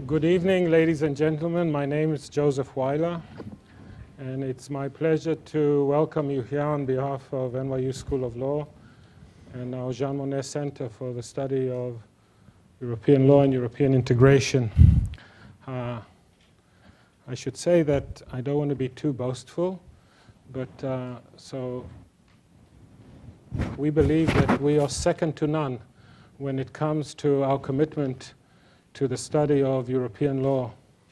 Good evening, ladies and gentlemen. My name is Joseph Weiler, and it's my pleasure to welcome you here on behalf of NYU School of Law and our Jean Monnet Center for the Study of European Law and European Integration. I should say that I don't want to be too boastful, but so we believe that we are second to none when it comes to our commitment to the study of European law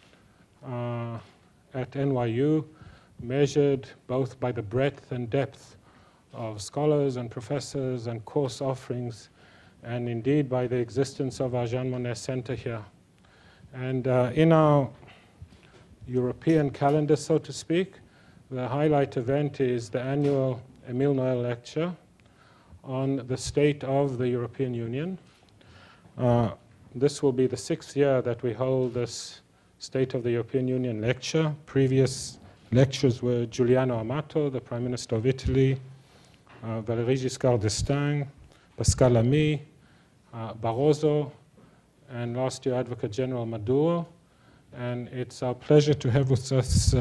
at NYU, measured both by the breadth and depth of scholars and professors and course offerings, and indeed by the existence of our Jean Monnet Center here. And in our European calendar, so to speak, the highlight event is the annual Emile Noel Lecture on the state of the European Union. This will be the 6th year that we hold this State of the European Union lecture. Previous lectures were Giuliano Amato, the Prime Minister of Italy, Valéry Giscard d'Estaing, Pascal Lamy, Barroso, and last year Advocate General Maduro. And it's our pleasure to have with us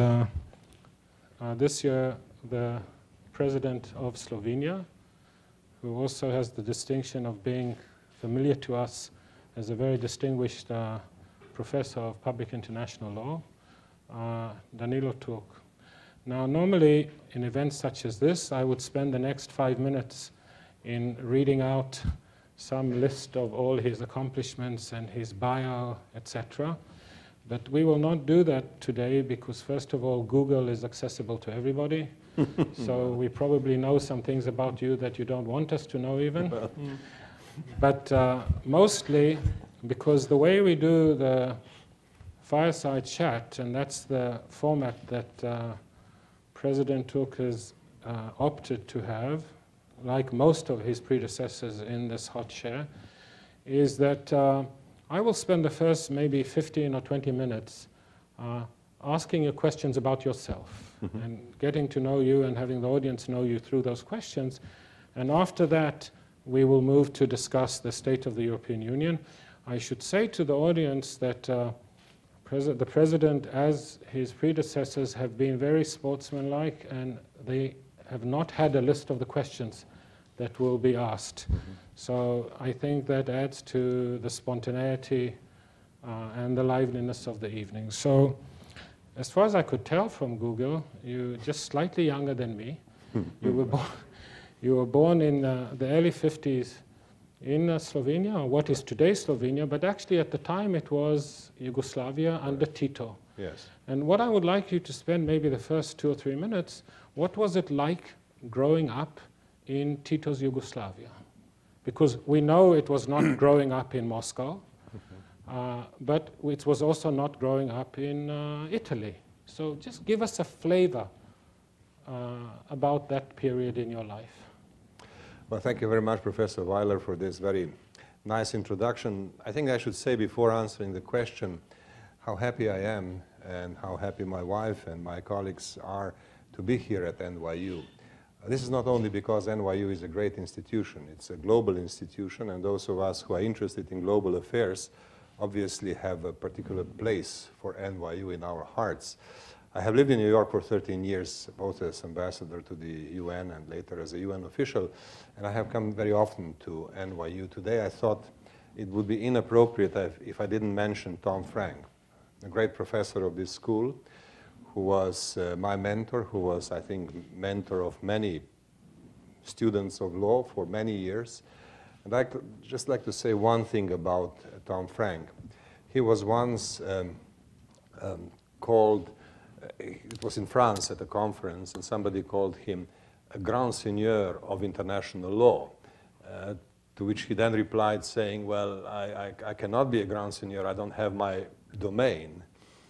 this year the President of Slovenia, who also has the distinction of being familiar to us as a very distinguished professor of public international law, Danilo Türk. Now, normally in events such as this, I would spend the next 5 minutes in reading out some list of all his accomplishments and his bio, etc. But we will not do that today because, first of all, Google is accessible to everybody. So we probably know some things about you that you don't want us to know even. But mostly because the way we do the fireside chat, and that's the format that President Türk has opted to have, like most of his predecessors in this hot chair, is that I will spend the first maybe 15 or 20 minutes asking you questions about yourself and getting to know you and having the audience know you through those questions. And after that, we will move to discuss the state of the European Union. I should say to the audience that the President, as his predecessors, have been very sportsmanlike, and they have not had a list of the questions that will be asked. So I think that adds to the spontaneity and the liveliness of the evening. So as far as I could tell from Google, you're just slightly younger than me. You were born in the early 50s in Slovenia, or what is today Slovenia, but actually at the time it was Yugoslavia under Tito. Yes. And what I would like you to spend maybe the first 2 or 3 minutes, what was it like growing up in Tito's Yugoslavia? Because we know it was not growing up in Moscow, but it was also not growing up in Italy. So just give us a flavor about that period in your life. Well, thank you very much, Professor Weiler, for this very nice introduction. I think I should say before answering the question how happy I am and how happy my wife and my colleagues are to be here at NYU. This is not only because NYU is a great institution, it's a global institution, and those of us who are interested in global affairs obviously have a particular place for NYU in our hearts. I have lived in New York for 13 years, both as ambassador to the UN and later as a UN official, and I have come very often to NYU. Today I thought it would be inappropriate if I didn't mention Tom Frank, a great professor of this school, who was my mentor, who was, I think, mentor of many students of law for many years. And I'd just like to say one thing about Tom Frank. He was once called, it was in France at a conference, and somebody called him a grand seigneur of international law, to which he then replied saying, well, I cannot be a grand seigneur, I don't have my domain.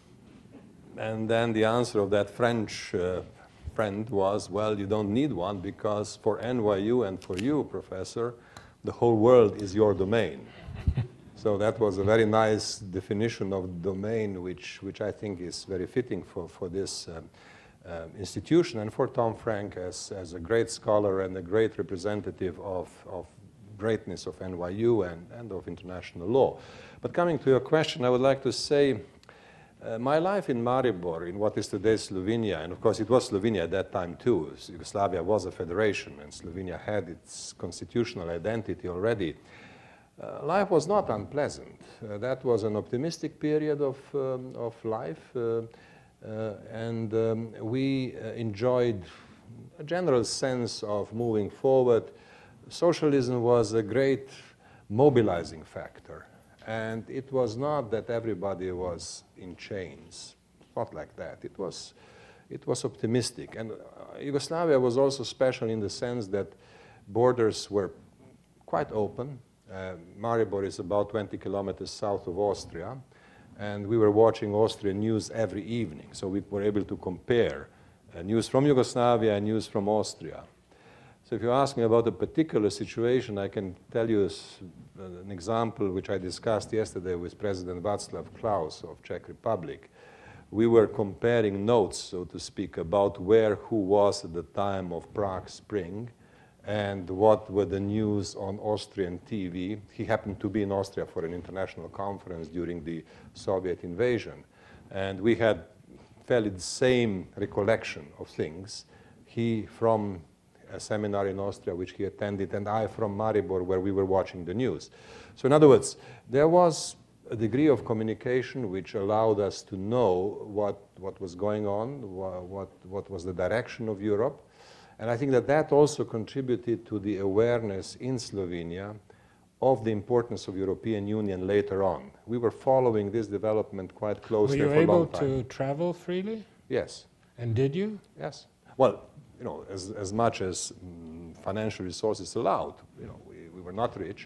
And then the answer of that French friend was, well, you don't need one, because for NYU and for you, Professor, the whole world is your domain. So that was a very nice definition of domain, which I think is very fitting for this institution and for Tom Frank as a great scholar and a great representative of greatness of NYU and of international law. But coming to your question, I would like to say my life in Maribor, in what is today Slovenia, and of course it was Slovenia at that time too. Yugoslavia was a federation and Slovenia had its constitutional identity already. Life was not unpleasant. That was an optimistic period of life, and we enjoyed a general sense of moving forward. Socialism was a great mobilizing factor, and it was not that everybody was in chains. Not like that. It was optimistic, and Yugoslavia was also special in the sense that borders were quite open. Maribor is about 20 kilometers south of Austria, and we were watching Austrian news every evening, so we were able to compare news from Yugoslavia and news from Austria. So if you ask me about a particular situation, I can tell you an example which I discussed yesterday with President Václav Klaus of Czech Republic. We were comparing notes, so to speak, about where who was at the time of Prague Spring and what were the news on Austrian TV. He happened to be in Austria for an international conference during the Soviet invasion. And we had fairly the same recollection of things. He from a seminar in Austria which he attended, and I from Maribor where we were watching the news. So in other words, there was a degree of communication which allowed us to know what was going on, what was the direction of Europe. And I think that that also contributed to the awareness in Slovenia of the importance of European Union later on. We were following this development quite closely for a long time. Were you able to travel freely? Yes. And did you? Yes. Well, you know, as much as financial resources allowed. You know, we were not rich.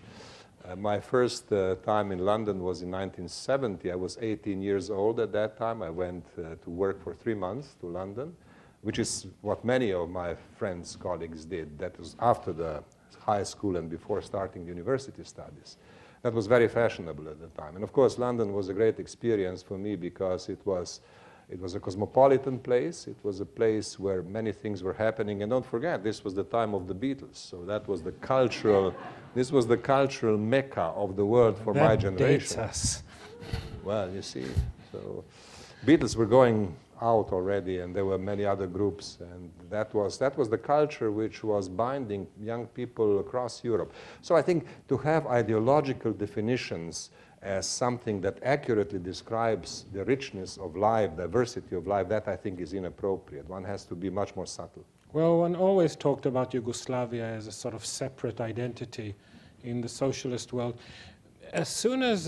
My first time in London was in 1970. I was 18 years old at that time. I went to work for 3 months to London, which is what many of my friends, colleagues did. That was after the high school and before starting the university studies. That was very fashionable at the time. And of course, London was a great experience for me because it was a cosmopolitan place. It was a place where many things were happening. And don't forget, this was the time of the Beatles. So that was the cultural, this was the cultural mecca of the world for my generation. Dates us. Well, you see, so Beatles were going out already, and there were many other groups, and that was the culture which was binding young people across Europe. So I think to have ideological definitions as something that accurately describes the richness of life, diversity of life, that I think is inappropriate. One has to be much more subtle. Well, one always talked about Yugoslavia as a sort of separate identity in the socialist world. As soon as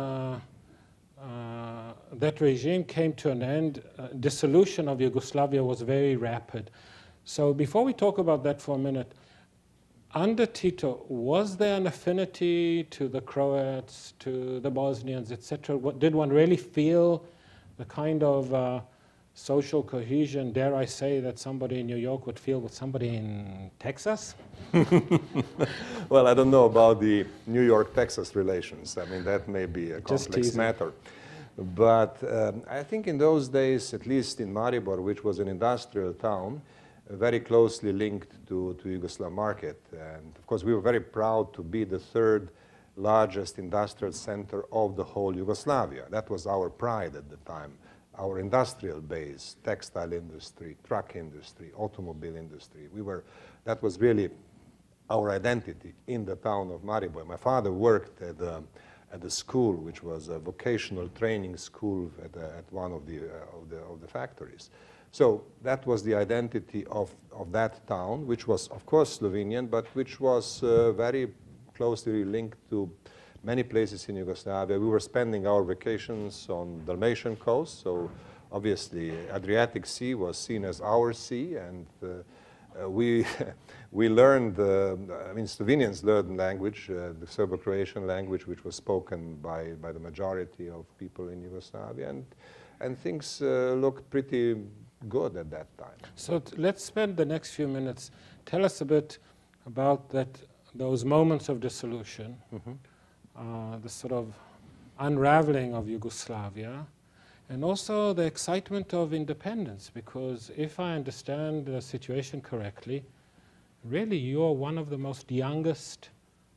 that regime came to an end, dissolution of Yugoslavia was very rapid. So before we talk about that for a minute, under Tito, was there an affinity to the Croats, to the Bosnians, etc.? Did one really feel the kind of social cohesion, dare I say, that somebody in New York would feel with somebody in Texas? Well, I don't know about the New York-Texas relations. I mean, that may be a complex matter. But I think in those days, at least in Maribor, which was an industrial town, very closely linked to Yugoslav market. And of course, we were very proud to be the third largest industrial center of the whole Yugoslavia. That was our pride at the time. Our industrial base, textile industry, truck industry, automobile industry. That was really our identity in the town of Maribor. My father worked at the school, which was a vocational training school at one of the factories. So that was the identity of that town, which was, of course, Slovenian, but which was very closely linked to many places in Yugoslavia. We were spending our vacations on Dalmatian coast, so obviously Adriatic Sea was seen as our sea, and we learned, I mean, Slovenians learned language, the Serbo-Croatian language, which was spoken by the majority of people in Yugoslavia, and things looked pretty good at that time. So let's spend the next few minutes. Tell us a bit about those moments of dissolution, the sort of unraveling of Yugoslavia, and also the excitement of independence, because if I understand the situation correctly, really you're one of the most youngest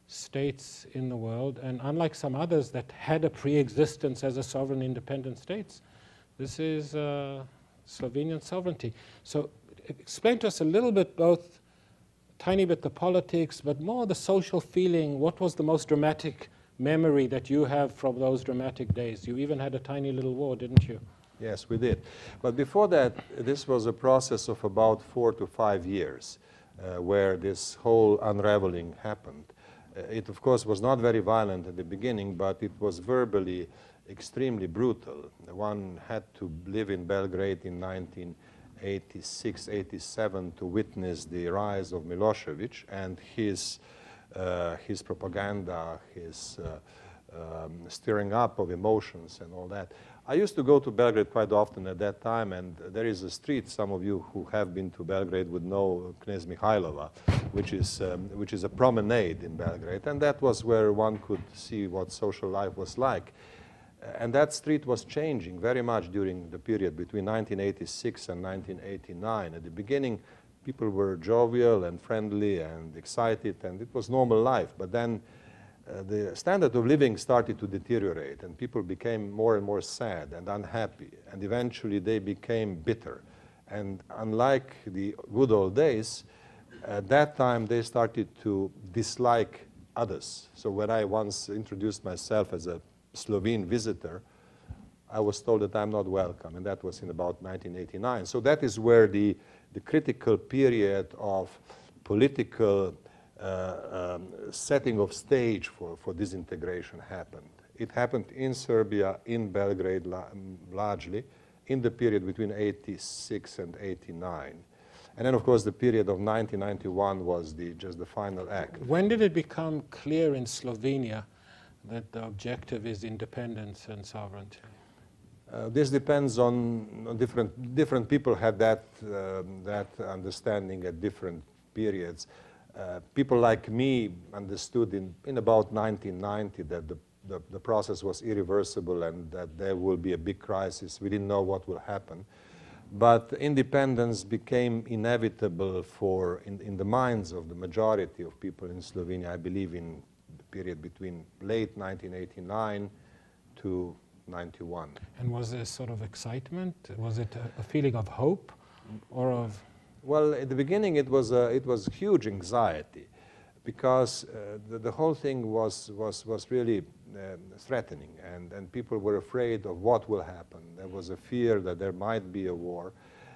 states in the world, and unlike some others that had a pre-existence as a sovereign independent states, this is Slovenian sovereignty. So explain to us a little bit, both tiny bit the politics, but more the social feeling. What was the most dramatic memory that you have from those dramatic days? You even had a tiny little war, didn't you? Yes, we did. But before that, this was a process of about 4 to 5 years where this whole unraveling happened. It, of course, was not very violent at the beginning, but it was verbally extremely brutal. One had to live in Belgrade in 1986, 87 to witness the rise of Milosevic and his propaganda, his stirring up of emotions and all that. I used to go to Belgrade quite often at that time, and there is a street, some of you who have been to Belgrade would know, Knez Mihailova, which is a promenade in Belgrade, and that was where one could see what social life was like. And that street was changing very much during the period between 1986 and 1989. At the beginning, people were jovial and friendly and excited, and it was normal life. But then the standard of living started to deteriorate, and people became more and more sad and unhappy, and eventually they became bitter. And unlike the good old days, at that time they started to dislike others. So when I once introduced myself as a Slovene visitor, I was told that I'm not welcome, and that was in about 1989. So that is where the critical period of political setting of stage for disintegration happened. It happened in Serbia, in Belgrade largely, in the period between 86 and 89. And then, of course, the period of 1991 was just the final act. When did it become clear in Slovenia that the objective is independence and sovereignty? This depends on different people had that understanding at different periods. People like me understood in about 1990 that the process was irreversible and that there will be a big crisis. We didn't know what will happen. But independence became inevitable in the minds of the majority of people in Slovenia, I believe in the period between late 1989 to 91. And was there sort of excitement? Was it a feeling of hope or of... Well, at the beginning it was huge anxiety because the whole thing was really threatening, and people were afraid of what will happen. There was a fear that there might be a war,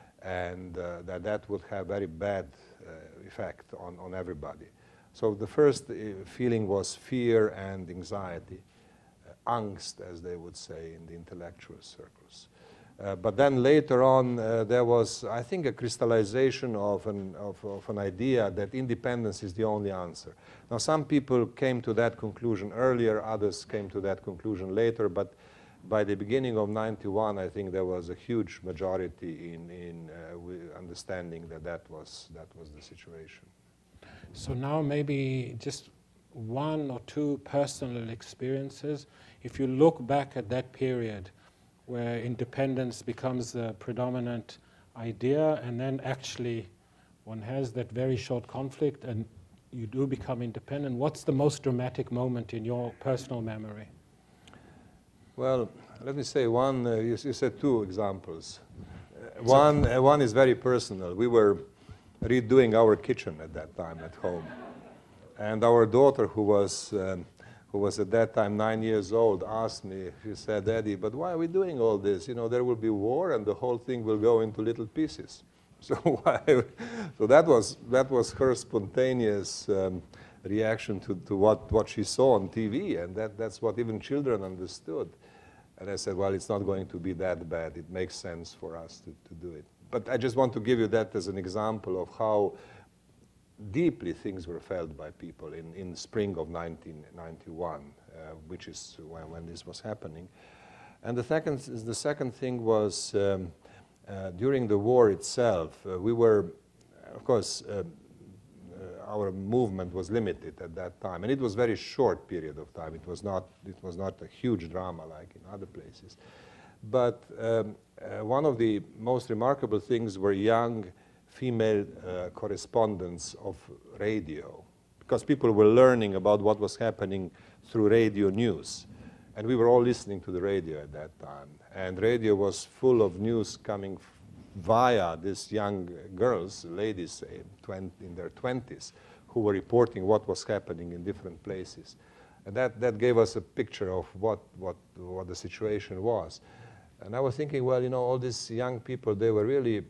and that would have very bad effect on everybody. So the first feeling was fear and anxiety, angst, as they would say in the intellectual circles. But then later on, there was, I think, a crystallization of an idea that independence is the only answer. Now, some people came to that conclusion earlier, others came to that conclusion later, but by the beginning of 91, I think there was a huge majority in understanding that was the situation. So now maybe just one or two personal experiences. If you look back at that period, where independence becomes the predominant idea, and then actually one has that very short conflict and you do become independent. What's the most dramatic moment in your personal memory? Well, let me say one, you said two examples. One is very personal. We were redoing our kitchen at that time at home. And our daughter, who was at that time 9 years old, asked me, she said, "Daddy, but why are we doing all this? You know, there will be war and the whole thing will go into little pieces." So that was her spontaneous reaction to what she saw on TV, and that's what even children understood. And I said, well, it's not going to be that bad. It makes sense for us to do it. But I just want to give you that as an example of how deeply things were felt by people in spring of 1991, which is when this was happening. And the second thing was during the war itself. We were, of course, our movement was limited at that time, and it was a very short period of time. It was not a huge drama like in other places. But one of the most remarkable things were young female correspondents of radio, because people were learning about what was happening through radio news. And we were all listening to the radio at that time. And radio was full of news coming via these young girls, ladies in their 20s, who were reporting what was happening in different places. And that gave us a picture of what the situation was. And I was thinking, well, you know, all these young people, they were really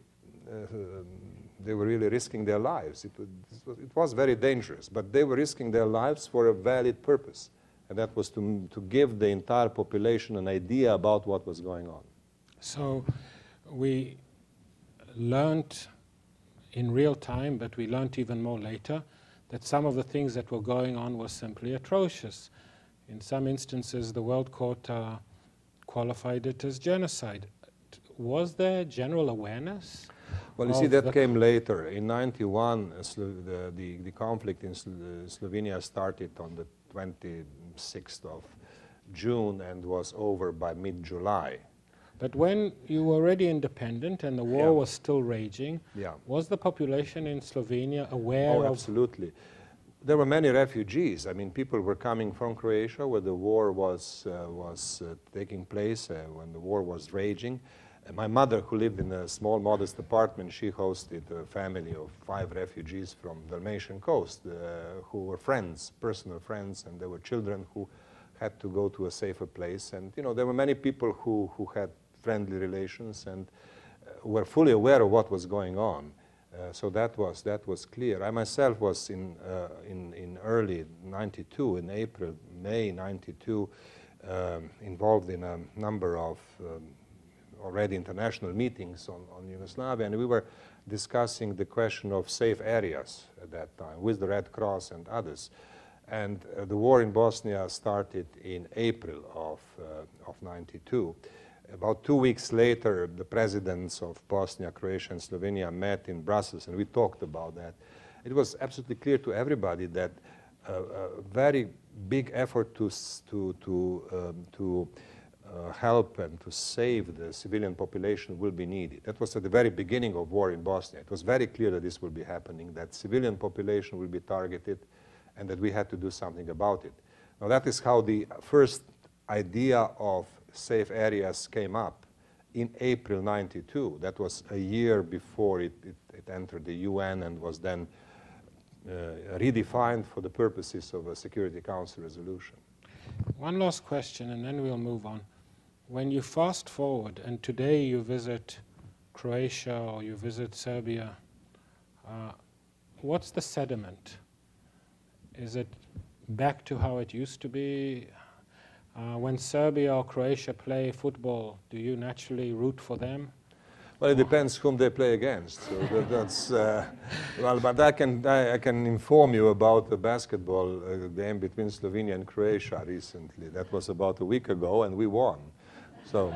risking their lives. It was very dangerous, but they were risking their lives for a valid purpose. And that was to give the entire population an idea about what was going on. So we learned in real time, but we learned even more later, that some of the things that were going on were simply atrocious. In some instances, the World Court qualified it as genocide. Was there general awareness? Well, you see, that came later. In '91, the conflict in Slovenia started on the 26th of June and was over by mid-July. But when you were already independent and the war was still raging, yeah, was the population in Slovenia aware of... Oh, absolutely. There were many refugees. I mean, people were coming from Croatia where the war was taking place, when the war was raging. My mother, who lived in a small, modest apartment, she hosted a family of 5 refugees from the Dalmatian coast who were friends, personal friends, and there were children who had to go to a safer place. And, you know, there were many people who had friendly relations and were fully aware of what was going on. So that was clear. I myself was in early '92, in April, May '92, involved in a number of already international meetings on Yugoslavia, and we were discussing the question of safe areas at that time with the Red Cross and others. And the war in Bosnia started in April of '92. About 2 weeks later, the presidents of Bosnia, Croatia, and Slovenia met in Brussels, and we talked about that. It was absolutely clear to everybody that a very big effort to help and to save the civilian population will be needed. That was at the very beginning of war in Bosnia. It was very clear that this will be happening, that civilian population will be targeted, and that we had to do something about it. Now, that is how the first idea of safe areas came up in April '92. That was a year before it entered the UN and was then redefined for the purposes of a Security Council resolution. One last question, and then we'll move on. When you fast forward, and today you visit Croatia or you visit Serbia, what's the sediment? Is it back to how it used to be? When Serbia or Croatia play football, do you naturally root for them? Well, it depends whom they play against. So that's well, but I can inform you about the basketball game between Slovenia and Croatia recently. That was about a week ago, and we won. So,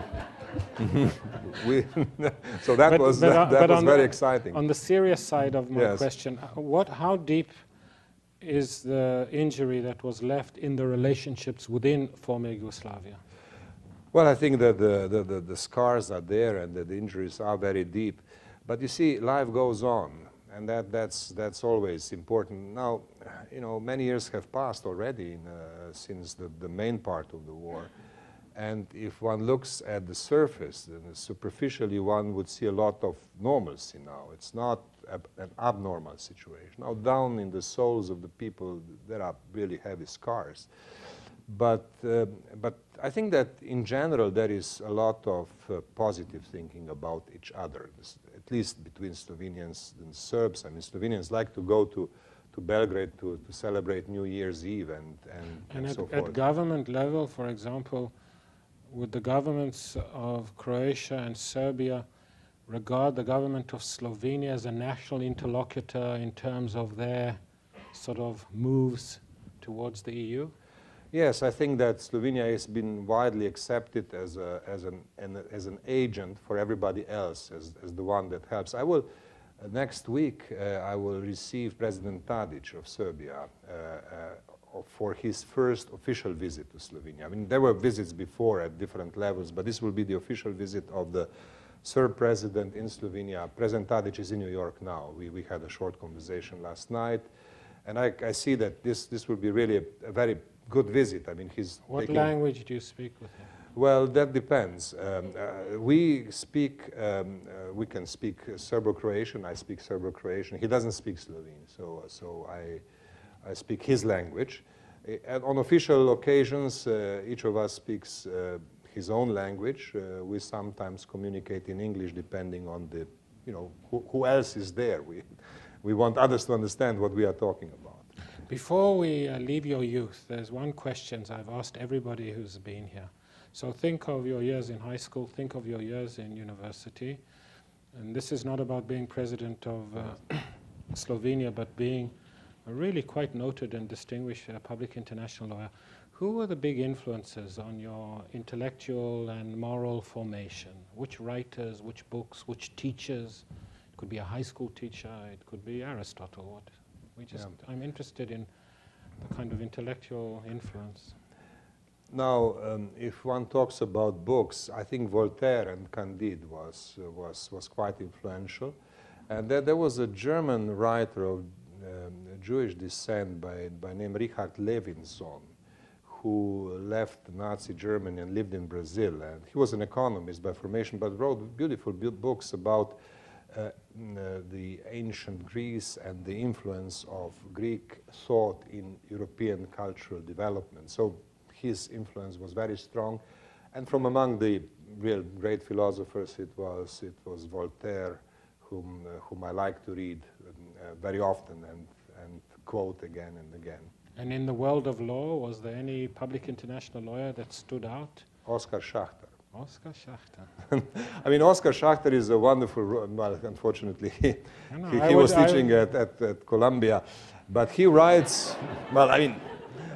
so that was very exciting. On the serious side of my question, how deep is the injury that was left in the relationships within former Yugoslavia? Well, I think that the scars are there and that the injuries are very deep. But you see, life goes on, and that's always important. Now, you know, many years have passed already since the main part of the war. And if one looks at the surface, then superficially one would see a lot of normalcy now. It's not an abnormal situation. Now, down in the souls of the people, there are really heavy scars. But I think that in general there is a lot of positive thinking about each other, at least between Slovenians and Serbs. I mean, Slovenians like to go to Belgrade to celebrate New Year's Eve and so forth. At government level, for example, would the governments of Croatia and Serbia regard the government of Slovenia as a national interlocutor in terms of their sort of moves towards the EU? Yes, I think that Slovenia has been widely accepted as an agent for everybody else, as the one that helps. I will, next week, I will receive President Tadic of Serbia for his first official visit to Slovenia. I mean, there were visits before at different levels, but this will be the official visit of the Serb president in Slovenia. President Tadic is in New York now. We had a short conversation last night. And I see that this will be really a very good visit. I mean, he's What language do you speak with him? Well, that depends. We can speak Serbo-Croatian. I speak Serbo-Croatian. He doesn't speak Slovene, so I speak his language. And on official occasions, each of us speaks his own language. We sometimes communicate in English, depending on the, who else is there. We want others to understand what we are talking about. Before we leave your youth, there's one question I've asked everybody who's been here. So think of your years in high school, think of your years in university. And this is not about being president of Slovenia, but being a really quite noted and distinguished public international lawyer. Who were the big influences on your intellectual and moral formation? Which writers, which books, which teachers? It could be a high school teacher, it could be Aristotle. I'm interested in the kind of intellectual influence. Now, if one talks about books, I think Voltaire and Candide was quite influential. And there was a German writer of Jewish descent by name Richard Levinson, who left Nazi Germany and lived in Brazil. And he was an economist by formation, but wrote beautiful books about the ancient Greece and the influence of Greek thought in European cultural development. So his influence was very strong, and from among the real great philosophers, it was Voltaire, whom I like to read very often and quote again and again. And in the world of law, was there any public international lawyer that stood out? Oskar Schachter. Oskar Schachter. I mean, Oskar Schachter is a wonderful, well, unfortunately, he was teaching at Columbia, but he writes, well, I mean,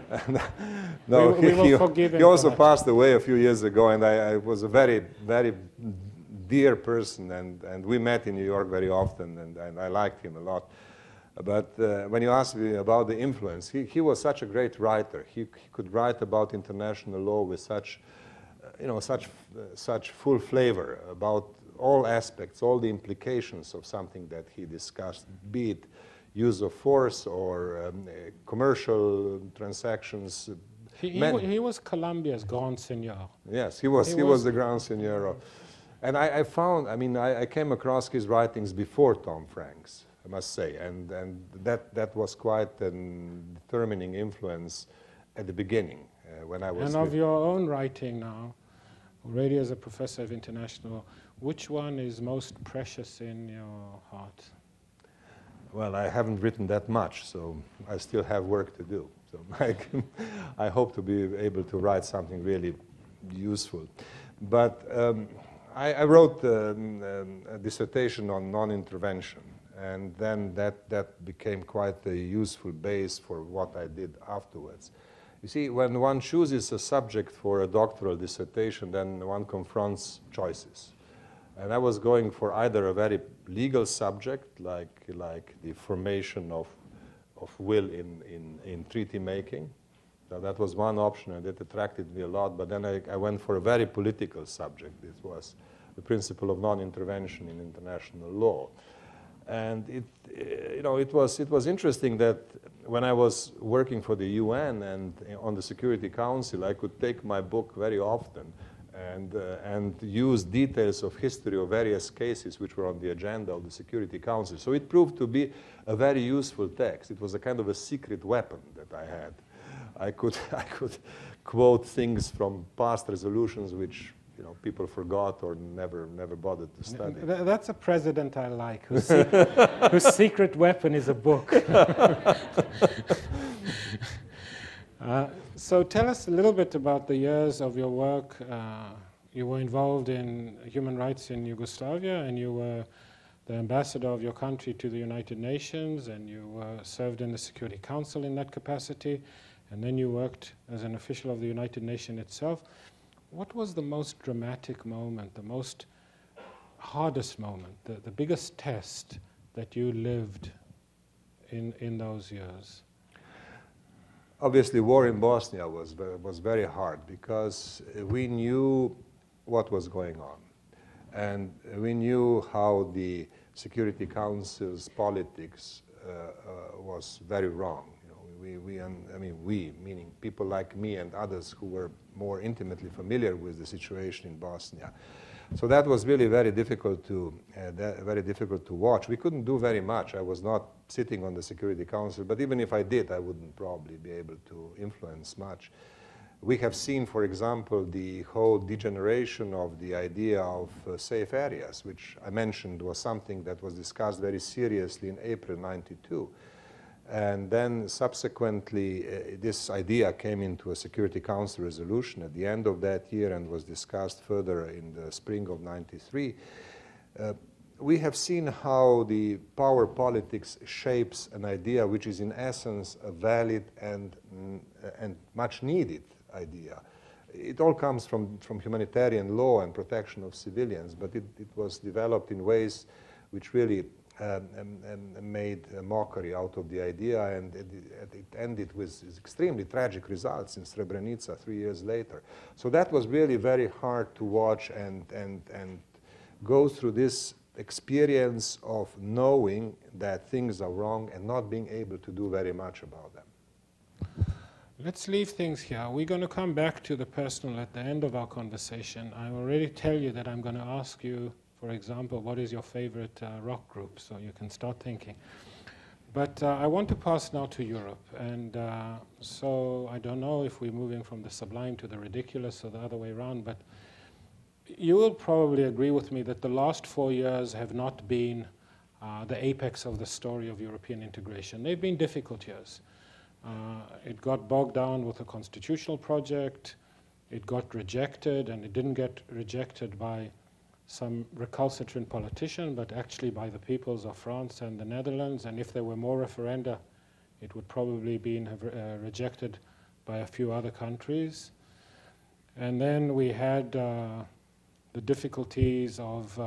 no, he also passed away a few years ago, and I was a very, very dear person, and we met in New York very often, and I liked him a lot. But when you ask me about the influence, he was such a great writer. He could write about international law with such, such full flavor about all aspects, all the implications of something that he discussed, be it use of force or commercial transactions. He was Colombia's Grand Seigneur. Yes, he was the Grand Seigneur. And I came across his writings before Tom Frank's, I must say, and that was quite a determining influence at the beginning when I was. And of your own writing now, already as a professor of international, which one is most precious in your heart? Well, I haven't written that much, so I still have work to do. So I hope to be able to write something really useful. But I wrote a dissertation on non-intervention, and then that became quite a useful base for what I did afterwards. You see, when one chooses a subject for a doctoral dissertation, then one confronts choices. And I was going for either a very legal subject, like the formation of will in treaty making. Now, that was one option, and it attracted me a lot. But then I went for a very political subject. It was the principle of non-intervention in international law. And it was interesting that when I was working for the UN and on the Security Council, I could take my book very often and use details of history of various cases which were on the agenda of the Security Council. So it proved to be a very useful text. It was a kind of a secret weapon that I had. I could quote things from past resolutions which people forgot or never bothered to study. That's a president I like, whose secret weapon is a book. So tell us a little bit about the years of your work. You were involved in human rights in Yugoslavia, and you were the ambassador of your country to the United Nations, and you served in the Security Council in that capacity, and then you worked as an official of the United Nations itself. What was the most dramatic moment, the most hardest moment, the biggest test that you lived in those years? Obviously, war in Bosnia was very hard because we knew what was going on. And we knew how the Security Council's politics was very wrong. I mean, we, meaning people like me and others who were more intimately familiar with the situation in Bosnia. So that was really very difficult to watch. We couldn't do very much. I was not sitting on the Security Council, but even if I did, I wouldn't probably be able to influence much. We have seen, for example, the whole degeneration of the idea of safe areas, which I mentioned was something that was discussed very seriously in April '92. And then subsequently, this idea came into a Security Council resolution at the end of that year and was discussed further in the spring of '93. We have seen how the power politics shapes an idea which is in essence a valid and much needed idea. It all comes from humanitarian law and protection of civilians, but it was developed in ways which really made a mockery out of the idea, and it ended with extremely tragic results in Srebrenica 3 years later. So that was really very hard to watch and go through this experience of knowing that things are wrong and not being able to do very much about them. Let's leave things here. We're going to come back to the personal at the end of our conversation. I already tell you that I'm going to ask you, for example, what is your favorite rock group? So you can start thinking. But I want to pass now to Europe. And so I don't know if we're moving from the sublime to the ridiculous or the other way around, but you will probably agree with me that the last 4 years have not been the apex of the story of European integration. They've been difficult years. It got bogged down with a constitutional project. It got rejected, and it didn't get rejected by some recalcitrant politician, but actually by the peoples of France and the Netherlands. And if there were more referenda, it would probably be rejected by a few other countries. And then we had the difficulties of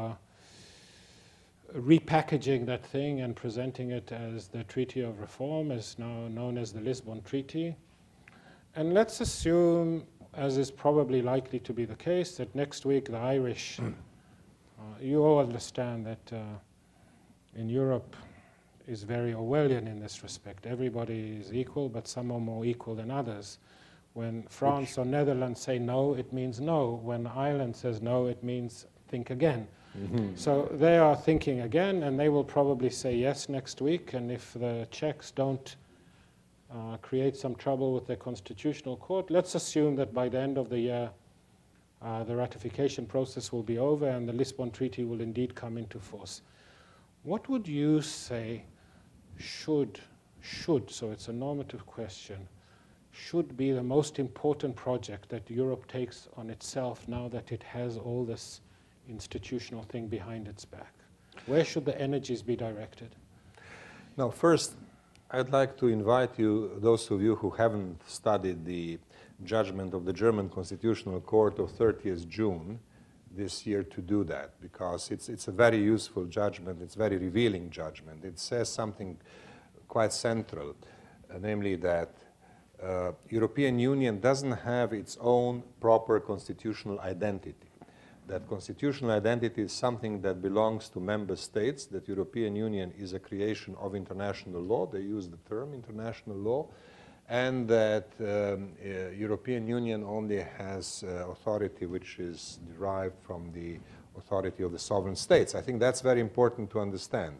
repackaging that thing and presenting it as the Treaty of Reform, as now known as the Lisbon Treaty. And let's assume, as is probably likely to be the case, that next week the Irish, you all understand that in Europe is very Orwellian in this respect. Everybody is equal, but some are more equal than others. When France or Netherlands say no, it means no. When Ireland says no, it means think again. Mm-hmm. So they are thinking again, and they will probably say yes next week. And if the Czechs don't create some trouble with their constitutional court, let's assume that by the end of the year, the ratification process will be over and the Lisbon Treaty will indeed come into force. What would you say should, so it's a normative question, should be the most important project that Europe takes on itself now that it has all this institutional thing behind its back? Where should the energies be directed? Now, first, I'd like to invite you, those of you who haven't studied the judgment of the German Constitutional Court of 30th June this year, to do that, because it's a very useful judgment. It's a very revealing judgment. It says something quite central, namely that European Union doesn't have its own proper constitutional identity. That constitutional identity is something that belongs to member states, that European Union is a creation of international law, they use the term international law, and that European Union only has authority which is derived from the authority of the sovereign states. I think that's very important to understand.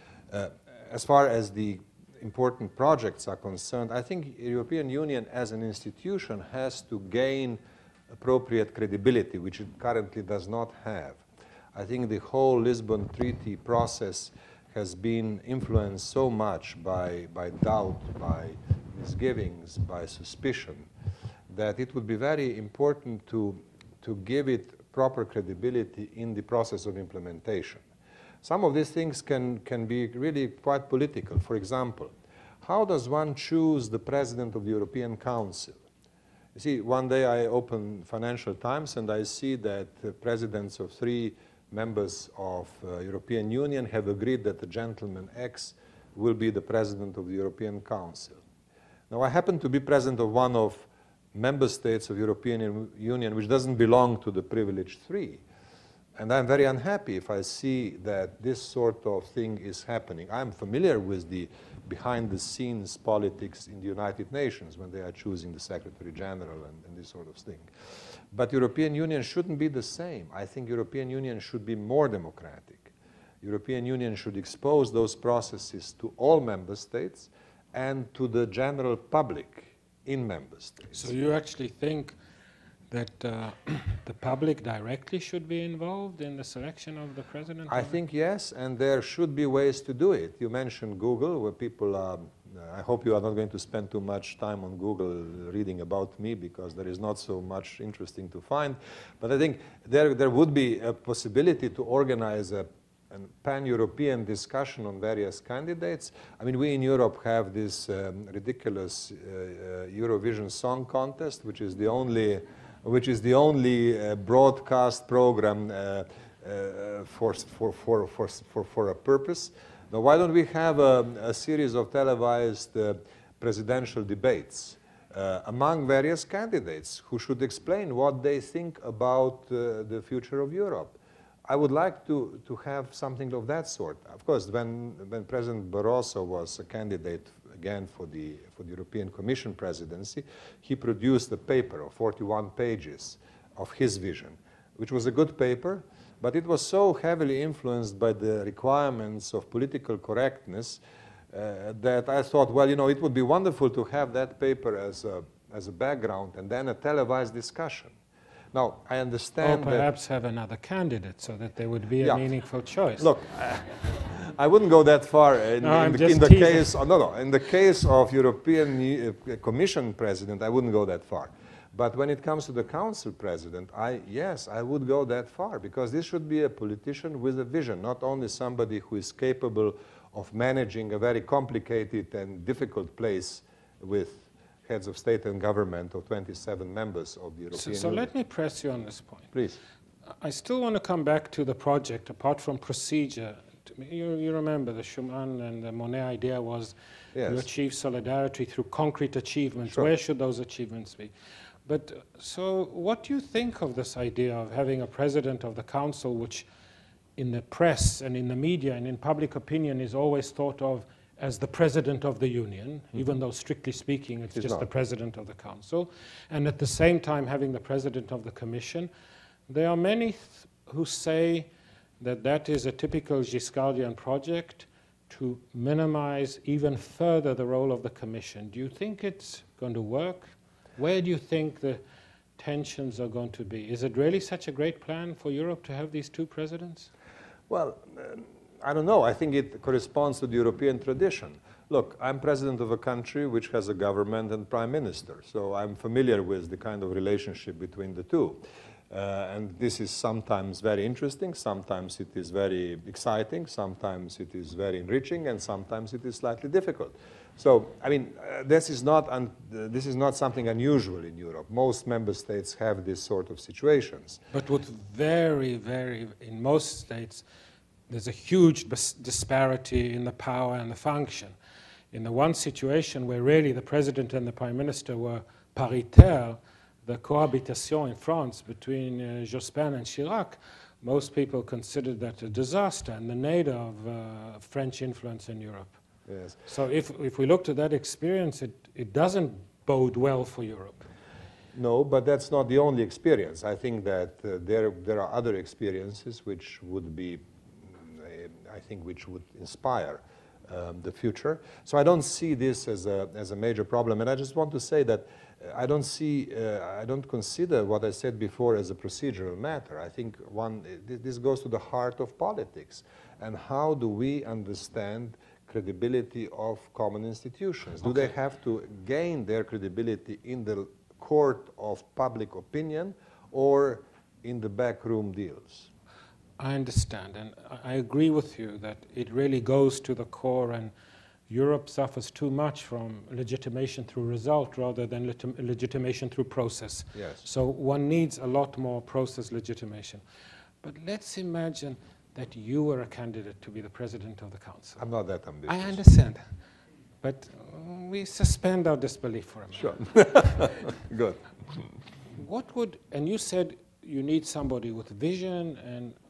As far as the important projects are concerned, I think European Union as an institution has to gain appropriate credibility, which it currently does not have. I think the whole Lisbon Treaty process has been influenced so much by doubt, by misgivings, by suspicion, that it would be very important to give it proper credibility in the process of implementation. Some of these things can be really quite political. For example, how does one choose the president of the European Council? You see, one day I open Financial Times and I see that the presidents of 3 members of European Union have agreed that the gentleman X will be the president of the European Council. Now, I happen to be president of one of member states of European Union which doesn't belong to the privileged 3. And I'm very unhappy if I see that this sort of thing is happening. I'm familiar with the behind-the-scenes politics in the United Nations when they are choosing the Secretary General and this sort of thing. But European Union shouldn't be the same. I think European Union should be more democratic. European Union should expose those processes to all member states and to the general public in member states. So you actually think that the public directly should be involved in the selection of the president? I think yes, and there should be ways to do it. You mentioned Google, where people are, I hope you are not going to spend too much time on Google reading about me, because there is not so much interesting to find. But I think there would be a possibility to organize a pan-European discussion on various candidates. I mean, we in Europe have this ridiculous Eurovision Song Contest, which is the only broadcast program for a purpose. Now, why don't we have a series of televised presidential debates among various candidates who should explain what they think about the future of Europe? I would like to have something of that sort. Of course, when President Barroso was a candidate again for the European Commission presidency, he produced a paper of 41 pages of his vision, which was a good paper, but it was so heavily influenced by the requirements of political correctness that I thought, well, you know, it would be wonderful to have that paper as a background and then a televised discussion. Now, I understand or perhaps have another candidate so that there would be a meaningful choice. Look, I wouldn't go that far in the case of European Commission president, I wouldn't go that far. But when it comes to the Council president, yes, I would go that far, because this should be a politician with a vision, not only somebody who is capable of managing a very complicated and difficult place with heads of state and government of 27 members of the European Union. So let me press you on this point. Please. I still want to come back to the project, apart from procedure. You remember the Schuman and the Monnet idea was to achieve solidarity through concrete achievements. Sure. Where should those achievements be? But so what do you think of this idea of having a president of the council, which in the press and in the media and in public opinion is always thought of as the president of the union, even though strictly speaking it's just the president of the council, and at the same time having the president of the commission? There are many who say that that is a typical Giscardian project to minimize even further the role of the commission. Do you think it's going to work? Where do you think the tensions are going to be? Is it really such a great plan for Europe to have these two presidents? Well, I don't know. I think it corresponds to the European tradition. Look, I'm president of a country which has a government and prime minister, so I'm familiar with the kind of relationship between the two. And this is sometimes very interesting, sometimes it is very exciting, sometimes it is very enriching, and sometimes it is slightly difficult. So, I mean, this is not something unusual in Europe. Most member states have this sort of situations. But with in most states, there's a huge disparity in the power and the function. In the one situation where really the president and the prime minister were paritaire, the cohabitation in France between Jospin and Chirac, most people considered that a disaster and the nadir of French influence in Europe. Yes. So if we look to that experience, it doesn't bode well for Europe. No, but that's not the only experience. I think that there are other experiences which would be, which would inspire the future. So I don't see this as a major problem. And I just want to say that I don't consider what I said before as a procedural matter. I think this goes to the heart of politics. And how do we understand credibility of common institutions? Do they have to gain their credibility in the court of public opinion or in the backroom deals? I understand, and I agree with you that it really goes to the core, and Europe suffers too much from legitimation through result rather than legitimation through process. Yes. So one needs a lot more process legitimation. But let's imagine that you were a candidate to be the president of the council. I'm not that ambitious. I understand, but we suspend our disbelief for a minute. Sure. Good. And you said you need somebody with vision and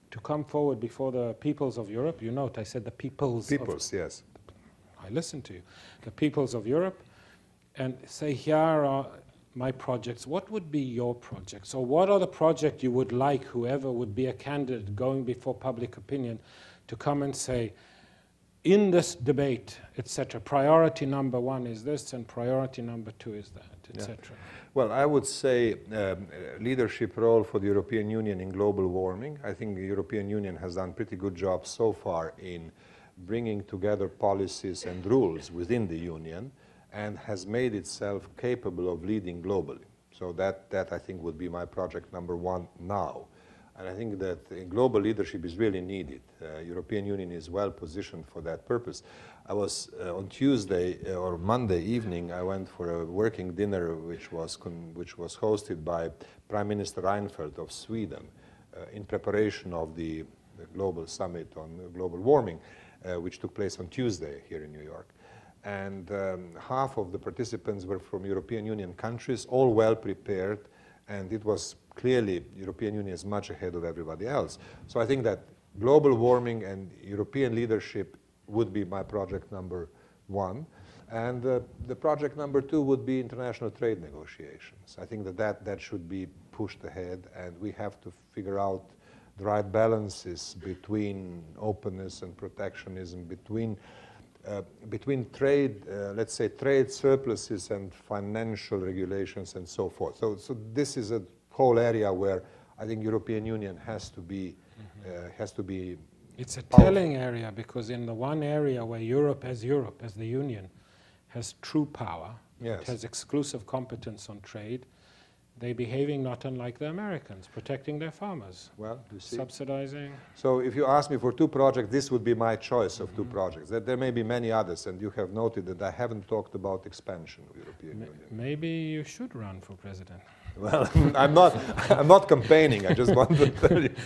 to come forward before the peoples of Europe. You note I said the peoples. Peoples, yes. I listened to you. The peoples of Europe, and say, here are my projects. What would be your projects? Or what are the projects you would like whoever would be a candidate going before public opinion to come and say, in this debate, etc., priority number one is this and priority number two is that, etc. Yeah. Well, I would say leadership role for the European Union in global warming. I think the European Union has done pretty good job so far in bringing together policies and rules within the Union and has made itself capable of leading globally. So that I think would be my project number one now. And I think that global leadership is really needed. European Union is well positioned for that purpose. I was on Tuesday or Monday evening, I went for a working dinner which was hosted by Prime Minister Reinfeldt of Sweden in preparation of the global summit on global warming, which took place on Tuesday here in New York. And half of the participants were from European Union countries, all well prepared, and it was clearly European Union is much ahead of everybody else. So I think that global warming and European leadership would be my project number one. And the project number two would be international trade negotiations. I think that should be pushed ahead, and we have to figure out the right balances between openness and protectionism, between trade, let's say trade surpluses and financial regulations and so forth. So this is a whole area where I think European Union has to be It's a powerful. telling area, because in the one area where Europe, as the Union, has true power, Yes. it has exclusive competence on trade, they're behaving not unlike the Americans, protecting their farmers, Well, you see. subsidizing. So if you ask me for two projects, this would be my choice of two projects. There may be many others, and you have noted that I haven't talked about expansion of European Union. Maybe you should run for president. Well, I'm not campaigning. I just want to tell you.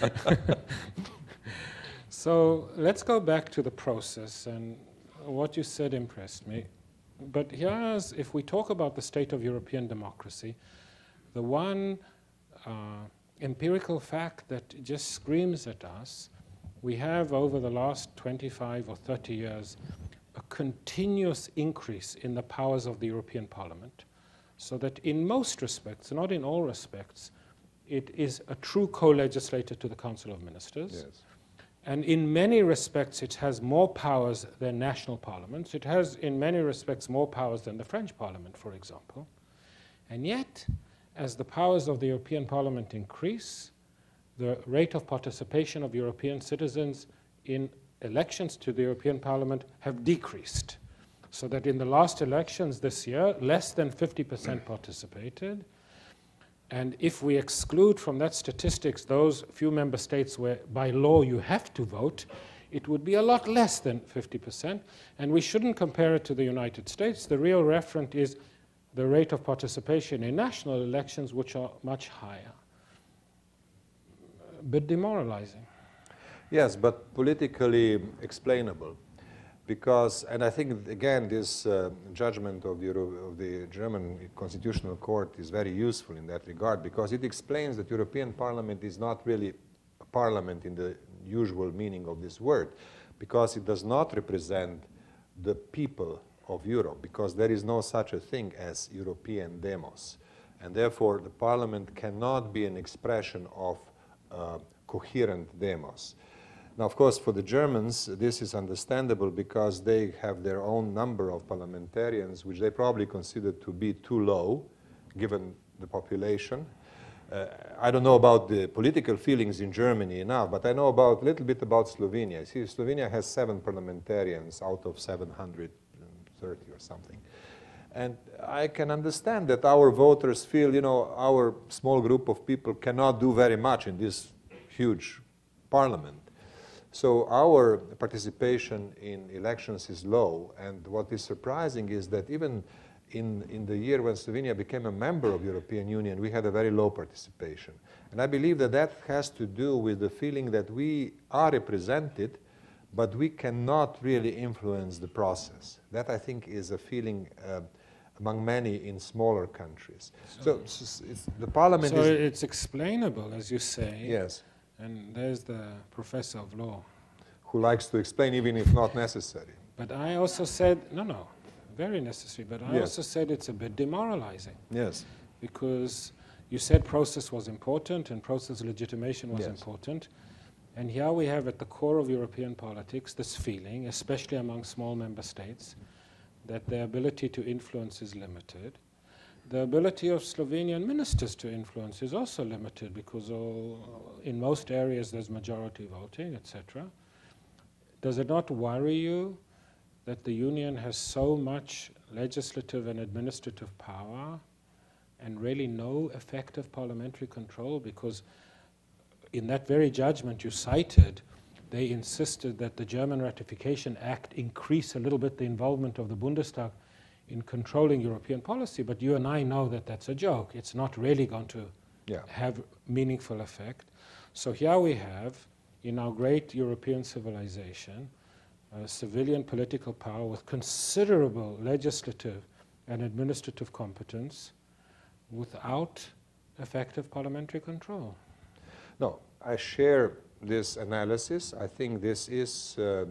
So let's go back to the process, and what you said impressed me. But here's, if we talk about the state of European democracy, the one empirical fact that just screams at us, we have over the last 25 or 30 years a continuous increase in the powers of the European Parliament, so that in most respects, not in all respects, it is a true co-legislator to the Council of Ministers. Yes. And in many respects, it has more powers than national parliaments. It has, in many respects, more powers than the French Parliament, for example. And yet, as the powers of the European Parliament increase, the rate of participation of European citizens in elections to the European Parliament have decreased. So that in the last elections this year, less than 50% participated. And if we exclude from that statistics those few member states where by law you have to vote, it would be a lot less than 50%. And we shouldn't compare it to the United States. The real reference is the rate of participation in national elections, which are much higher. A bit demoralizing. Yes, but politically explainable. Because, and I think, again, this judgment of the German Constitutional Court is very useful in that regard, because it explains that European Parliament is not really a parliament in the usual meaning of this word, because it does not represent the people of Europe, because there is no such a thing as European demos. And therefore, the Parliament cannot be an expression of coherent demos. Now, of course, for the Germans, this is understandable because they have their own number of parliamentarians, which they probably consider to be too low, given the population. I don't know about the political feelings in Germany now, but I know a little bit about Slovenia. See, Slovenia has 7 parliamentarians out of 730 or something. And I can understand that our voters feel, you know, our small group of people cannot do very much in this huge parliament. So our participation in elections is low, and what is surprising is that even in the year when Slovenia became a member of the European Union, we had a very low participation. And I believe that that has to do with the feeling that we are represented, but we cannot really influence the process. That, I think, is a feeling among many in smaller countries. So it's, the parliament so is... it's explainable, as you say. Yes. And there's the professor of law. Who likes to explain even if not necessary. But I also said, no, very necessary, but I Yes. also said it's a bit demoralizing. Yes. Because you said process was important and process legitimation was Yes. important. And here we have at the core of European politics this feeling, especially among small member states, that their ability to influence is limited. The ability of Slovenian ministers to influence is also limited because in most areas there's majority voting, etc. Does it not worry you that the Union has so much legislative and administrative power and really no effective parliamentary control? Because in that very judgment you cited, they insisted that the German Ratification Act increase a little bit the involvement of the Bundestag in controlling European policy, but you and I know that that's a joke. It's not really going to have meaningful effect. So here we have, in our great European civilization, a civilian political power with considerable legislative and administrative competence without effective parliamentary control. No, I share this analysis. I think this is a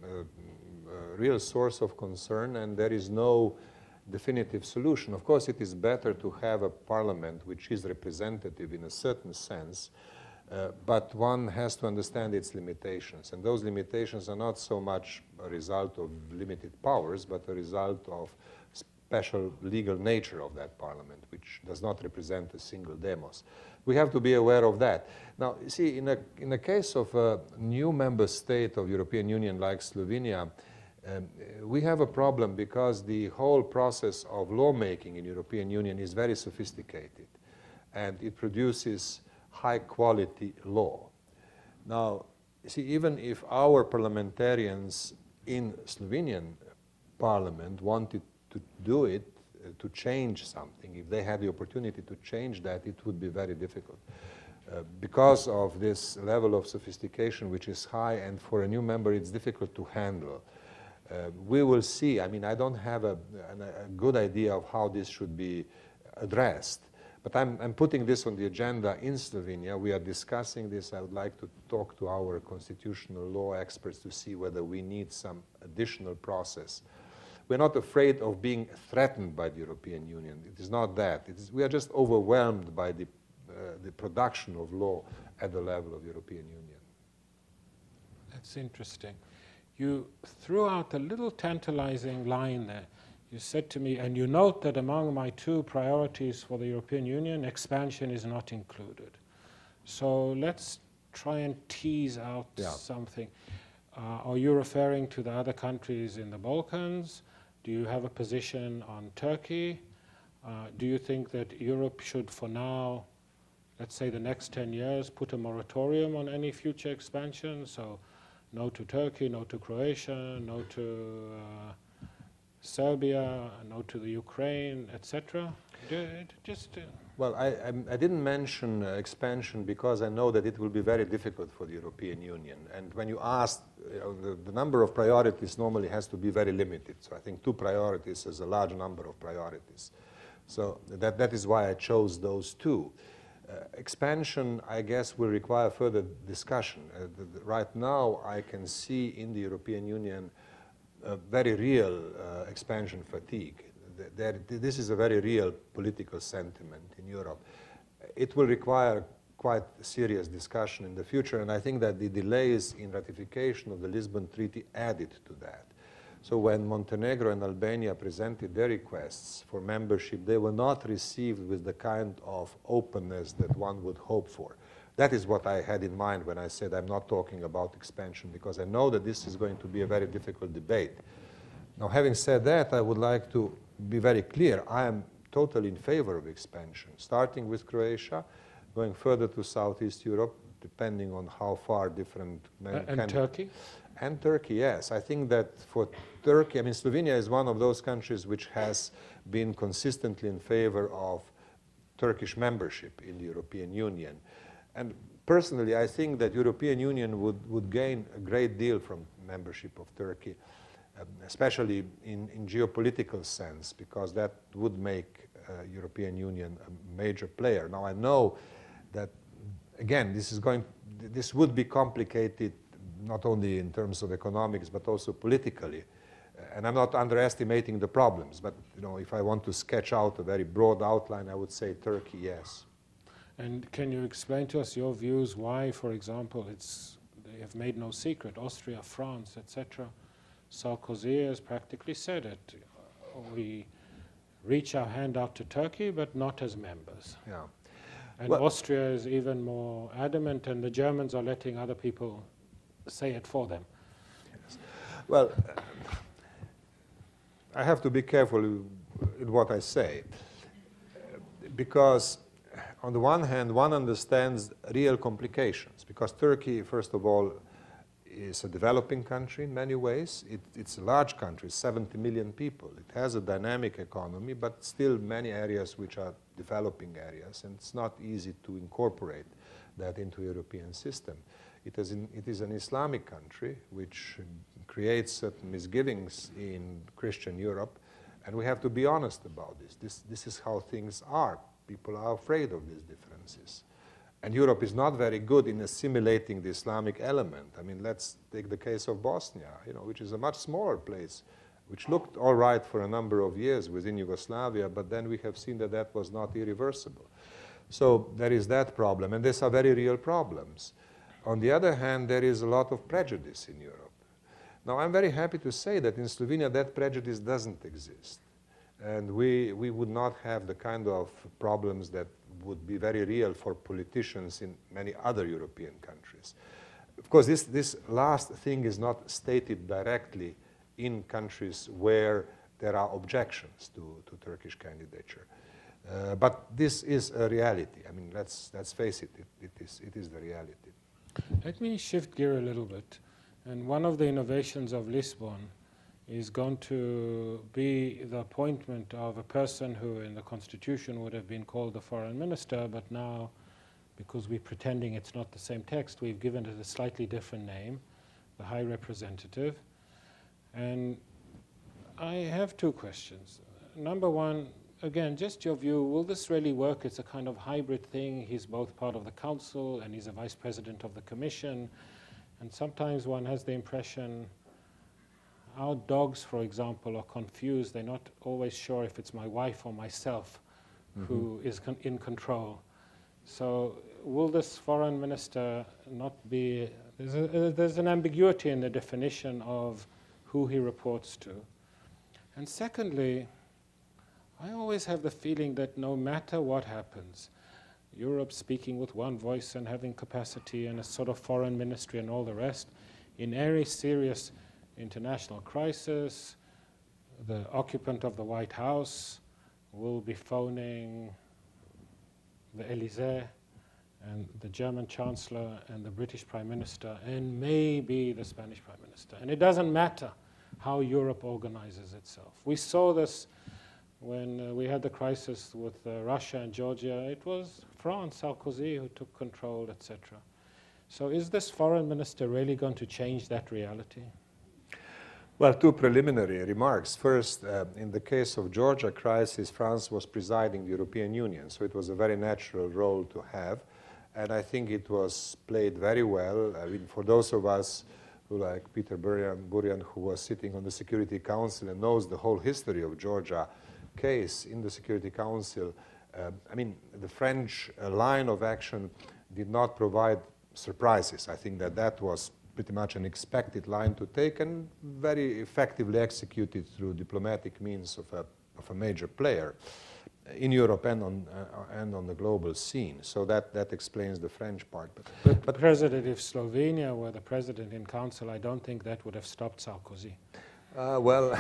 real source of concern, and there is no definitive solution. Of course, it is better to have a parliament which is representative in a certain sense, but one has to understand its limitations. And those limitations are not so much a result of limited powers, but a result of special legal nature of that parliament, which does not represent a single demos. We have to be aware of that. Now, you see, in the case of a new member state of European Union like Slovenia, we have a problem because the whole process of lawmaking in European Union is very sophisticated, and it produces high-quality law. Now, you see, even if our parliamentarians in Slovenian parliament wanted to do it, to change something, if they had the opportunity to change that, it would be very difficult. Because of this level of sophistication which is high, and for a new member it's difficult to handle. We will see. I mean, I don't have a good idea of how this should be addressed. But I'm putting this on the agenda in Slovenia. We are discussing this. I would like to talk to our constitutional law experts to see whether we need some additional process. We're not afraid of being threatened by the European Union. It is not that. We are just overwhelmed by the production of law at the level of European Union. That's interesting. You threw out a little tantalizing line there. You said to me, and you note that among my two priorities for the European Union, expansion is not included. So let's try and tease out something. Are you referring to the other countries in the Balkans? Do you have a position on Turkey? Do you think that Europe should, for now, let's say the next 10 years, put a moratorium on any future expansion? So no to Turkey, no to Croatia, no to Serbia, no to the Ukraine, etc. Well, I didn't mention expansion because I know that it will be very difficult for the European Union. And when you ask, the number of priorities normally has to be very limited. So I think 2 priorities is a large number of priorities. So that is why I chose those 2. Expansion, I guess, will require further discussion. Right now, I can see in the European Union a very real expansion fatigue. This is a very real political sentiment in Europe. It will require quite serious discussion in the future, and I think that the delays in ratification of the Lisbon Treaty added to that. So when Montenegro and Albania presented their requests for membership, they were not received with the kind of openness that one would hope for. That is what I had in mind when I said I'm not talking about expansion, because I know that this is going to be a very difficult debate. Now, having said that, I would like to be very clear. I am totally in favor of expansion, starting with Croatia, going further to Southeast Europe, depending on how far different... and Turkey? And Turkey, yes. I think that for Turkey, I mean, Slovenia is one of those countries which has been consistently in favor of Turkish membership in the European Union. And personally, I think that European Union would gain a great deal from membership of Turkey, especially in geopolitical sense, because that would make European Union a major player. Now, I know that, again, this would be complicated not only in terms of economics but also politically. And I'm not underestimating the problems, but you know, if I want to sketch out a very broad outline, I would say Turkey, yes. And can you explain to us your views why, for example, they have made no secret, Austria, France, etc. Sarkozy has practically said it. We reach our hand out to Turkey, but not as members. Yeah. And well, Austria is even more adamant, and the Germans are letting other people say it for them. Yes. Well, I have to be careful in what I say, because on the one hand, one understands real complications, because Turkey, first of all, is a developing country in many ways. It's a large country, 70 million people. It has a dynamic economy, but still many areas which are developing areas, and it's not easy to incorporate that into a European system. It is an Islamic country, which creates certain misgivings in Christian Europe, and we have to be honest about this. This is how things are. People are afraid of these differences. And Europe is not very good in assimilating the Islamic element. I mean, let's take the case of Bosnia, you know, which is a much smaller place, which looked all right for a number of years within Yugoslavia, but then we have seen that that was not irreversible. So there is that problem, and these are very real problems. On the other hand, there is a lot of prejudice in Europe. Now, I'm very happy to say that in Slovenia that prejudice doesn't exist. And we would not have the kind of problems that would be very real for politicians in many other European countries. Of course, this last thing is not stated directly in countries where there are objections to Turkish candidature. But this is a reality. I mean, let's face it, it is the reality. Let me shift gear a little bit. And one of the innovations of Lisbon is going to be the appointment of a person who in the constitution would have been called the foreign minister, but now, because we're pretending it's not the same text, we've given it a slightly different name, the High Representative. And I have two questions. Number one, again, just your view, will this really work? It's a kind of hybrid thing. He's both part of the council and he's a vice president of the commission. And sometimes one has the impression our dogs, for example, are confused. They're not always sure if it's my wife or myself who is in control. So will this foreign minister not be... There's an ambiguity in the definition of who he reports to. And secondly, I always have the feeling that no matter what happens, Europe speaking with one voice and having capacity and a sort of foreign ministry and all the rest, in every serious international crisis, the occupant of the White House will be phoning the Elysee and the German Chancellor and the British Prime Minister and maybe the Spanish Prime Minister. And it doesn't matter how Europe organizes itself. We saw this when we had the crisis with Russia and Georgia. It was France, Sarkozy, who took control, etc. So is this foreign minister really going to change that reality? Well, two preliminary remarks. First, in the case of Georgia crisis, France was presiding the European Union, so it was a very natural role to have. And I think it was played very well. I mean, for those of us who, like Peter Burian, who was sitting on the Security Council and knows the whole history of Georgia case in the Security Council, I mean, the French line of action did not provide surprises. I think that that was pretty much an expected line to take and very effectively executed through diplomatic means of a major player in Europe and on the global scene. So that explains the French part. But President, if Slovenia were the president in council, I don't think that would have stopped Sarkozy. Well,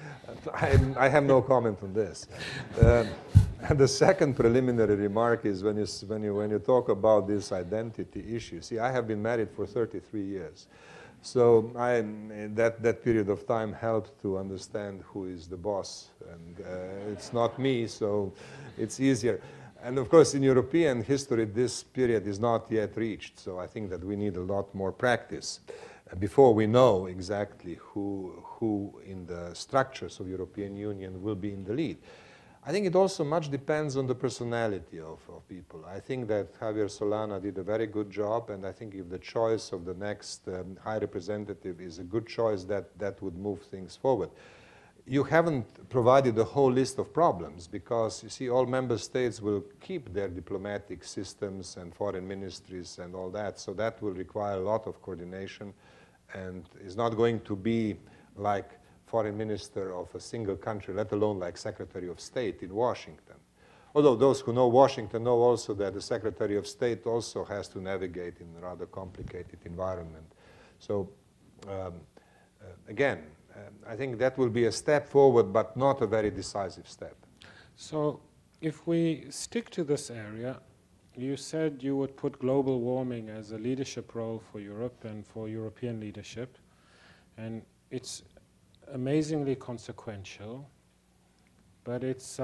I have no comment on this. And the second preliminary remark is when you talk about this identity issue. See, I have been married for 33 years. So that period of time helped to understand who is the boss. And it's not me, so it's easier. And of course, in European history, this period is not yet reached. So I think that we need a lot more practice before we know exactly who in the structures of European Union will be in the lead. I think it also much depends on the personality of people. I think that Javier Solana did a very good job, and I think if the choice of the next High Representative is a good choice, that would move things forward. You haven't provided a whole list of problems because, you see, all member states will keep their diplomatic systems and foreign ministries and all that, so that will require a lot of coordination and is not going to be like foreign minister of a single country, let alone like Secretary of State in Washington. Although those who know Washington know also that the Secretary of State also has to navigate in a rather complicated environment. So again, I think that will be a step forward, but not a very decisive step. So if we stick to this area, you said you would put global warming as a leadership role for Europe and for European leadership. And it's amazingly consequential, but it's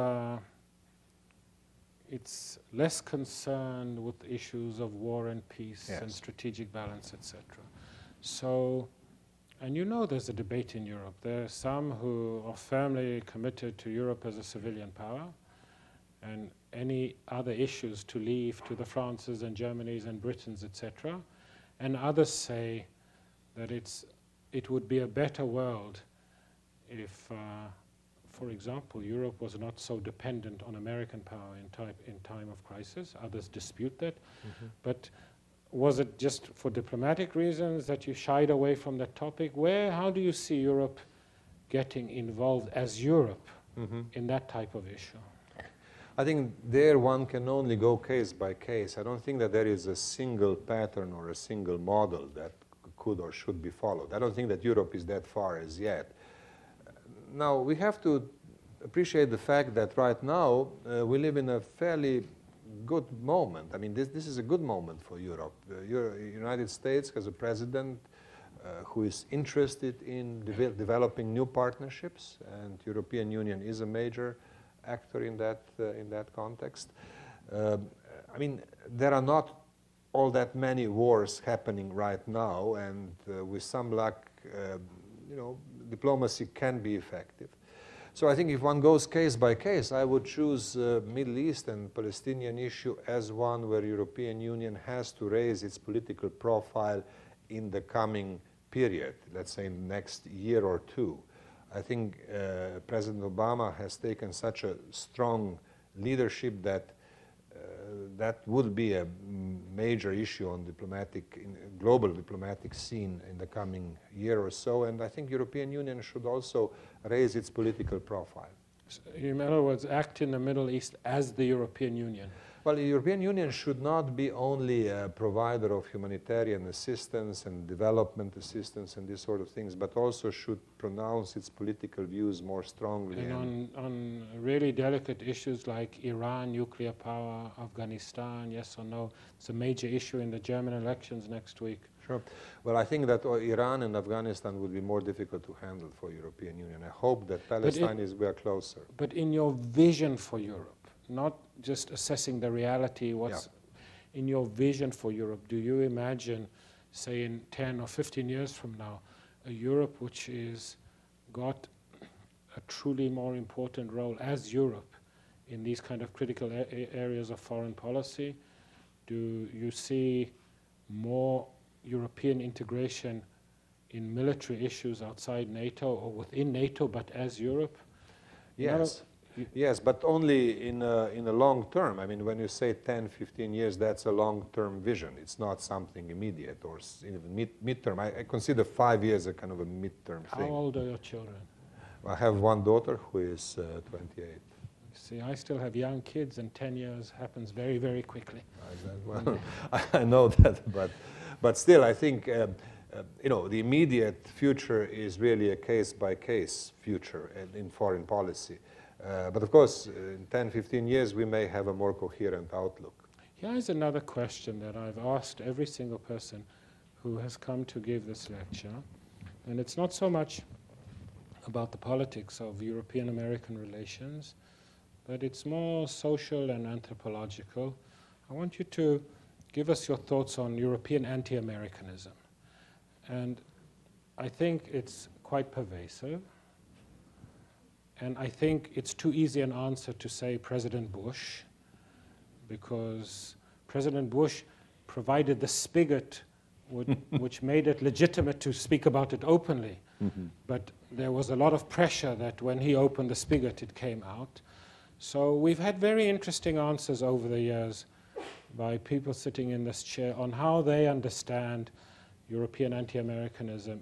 less concerned with issues of war and peace and strategic balance, etc. So, and you know there's a debate in Europe. There are some who are firmly committed to Europe as a civilian power, and any other issues to leave to the Frances and Germanys and Britons, etc. And others say that it would be a better world if, for example, Europe was not so dependent on American power in time of crisis. Others dispute that. Mm-hmm. But was it just for diplomatic reasons that you shied away from that topic? How do you see Europe getting involved as Europe in that type of issue? I think there one can only go case by case. I don't think that there is a single pattern or a single model that could or should be followed. I don't think that Europe is that far as yet. Now, we have to appreciate the fact that right now we live in a fairly good moment. I mean, this is a good moment for Europe. The United States has a president who is interested in developing new partnerships, and the European Union is a major actor in that context. I mean, there are not all that many wars happening right now, and with some luck, you know, diplomacy can be effective. So I think if one goes case by case, I would choose Middle East and Palestinian issue as one where European Union has to raise its political profile in the coming period, let's say next year or two. I think President Obama has taken such a strong leadership that that would be a major issue on global diplomatic scene in the coming year or so, and I think European Union should also raise its political profile. So, in other words, act in the Middle East as the European Union. Well, the European Union should not be only a provider of humanitarian assistance and development assistance and these sort of things, but also should pronounce its political views more strongly. And on really delicate issues like Iran, nuclear power, Afghanistan, yes or no, it's a major issue in the German elections next week. Sure. Well, I think that Iran and Afghanistan would be more difficult to handle for European Union. I hope that Palestine we are closer. But in your vision for Europe, not just assessing the reality, what's in your vision for Europe, do you imagine, say in 10 or 15 years from now, a Europe which is got a truly more important role as Europe in these kind of critical areas of foreign policy? Do you see more European integration in military issues outside NATO or within NATO, but as Europe? Yes. Yes, but only in a long term. I mean, when you say 10, 15 years, that's a long-term vision. It's not something immediate or even mid-term. I consider 5 years a kind of a mid-term thing. How old are your children? I have one daughter who is 28. See, I still have young kids, and 10 years happens very, very quickly. Well, I know that, but still, I think you know, the immediate future is really a case-by-case future in foreign policy. But of course, in 10, 15 years, we may have a more coherent outlook. Here is another question that I've asked every single person who has come to give this lecture. And it's not so much about the politics of European-American relations, but it's more social and anthropological. I want you to give us your thoughts on European anti-Americanism. And I think it's quite pervasive. And I think it's too easy an answer to say President Bush, because President Bush provided the spigot which made it legitimate to speak about it openly. Mm-hmm. But there was a lot of pressure that when he opened the spigot, it came out. So we've had very interesting answers over the years by people sitting in this chair on how they understand European anti-Americanism.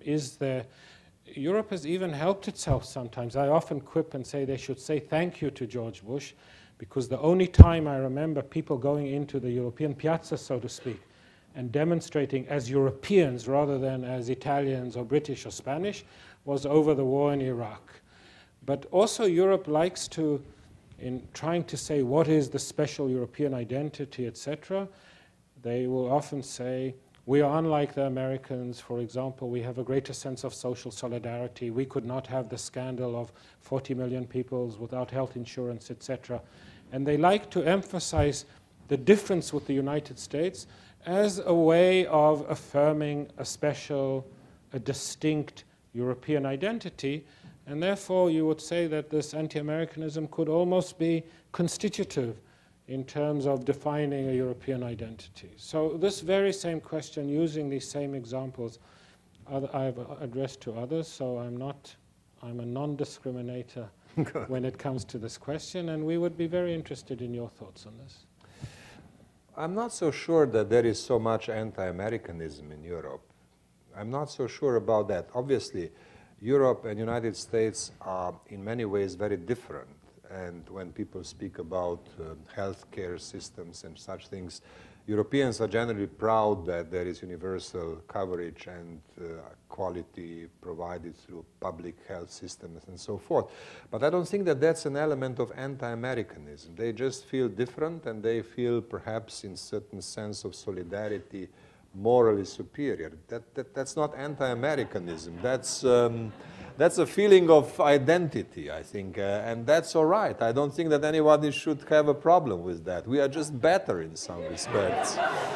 Europe has even helped itself sometimes. I often quip and say they should say thank you to George Bush, because the only time I remember people going into the European piazza, so to speak, and demonstrating as Europeans rather than as Italians or British or Spanish was over the war in Iraq. But also Europe likes to, in trying to say what is the special European identity, etc., they will often say, we are unlike the Americans. For example, we have a greater sense of social solidarity. We could not have the scandal of 40 million people without health insurance, etc. And they like to emphasize the difference with the United States as a way of affirming a special, a distinct European identity. And therefore, you would say that this anti-Americanism could almost be constitutive in terms of defining a European identity. So this very same question, using these same examples, I've addressed to others, so I'm a non-discriminator when it comes to this question, and we would be very interested in your thoughts on this. I'm not so sure that there is so much anti-Americanism in Europe. I'm not so sure about that. Obviously, Europe and United States are in many ways very different. And when people speak about healthcare systems and such things, Europeans are generally proud that there is universal coverage and quality provided through public health systems and so forth. But I don't think that that's an element of anti-Americanism. They just feel different, and they feel perhaps in certain sense of solidarity morally superior. That's not anti-Americanism. That's a feeling of identity, I think, and that's all right. I don't think that anybody should have a problem with that. We are just better in some respects.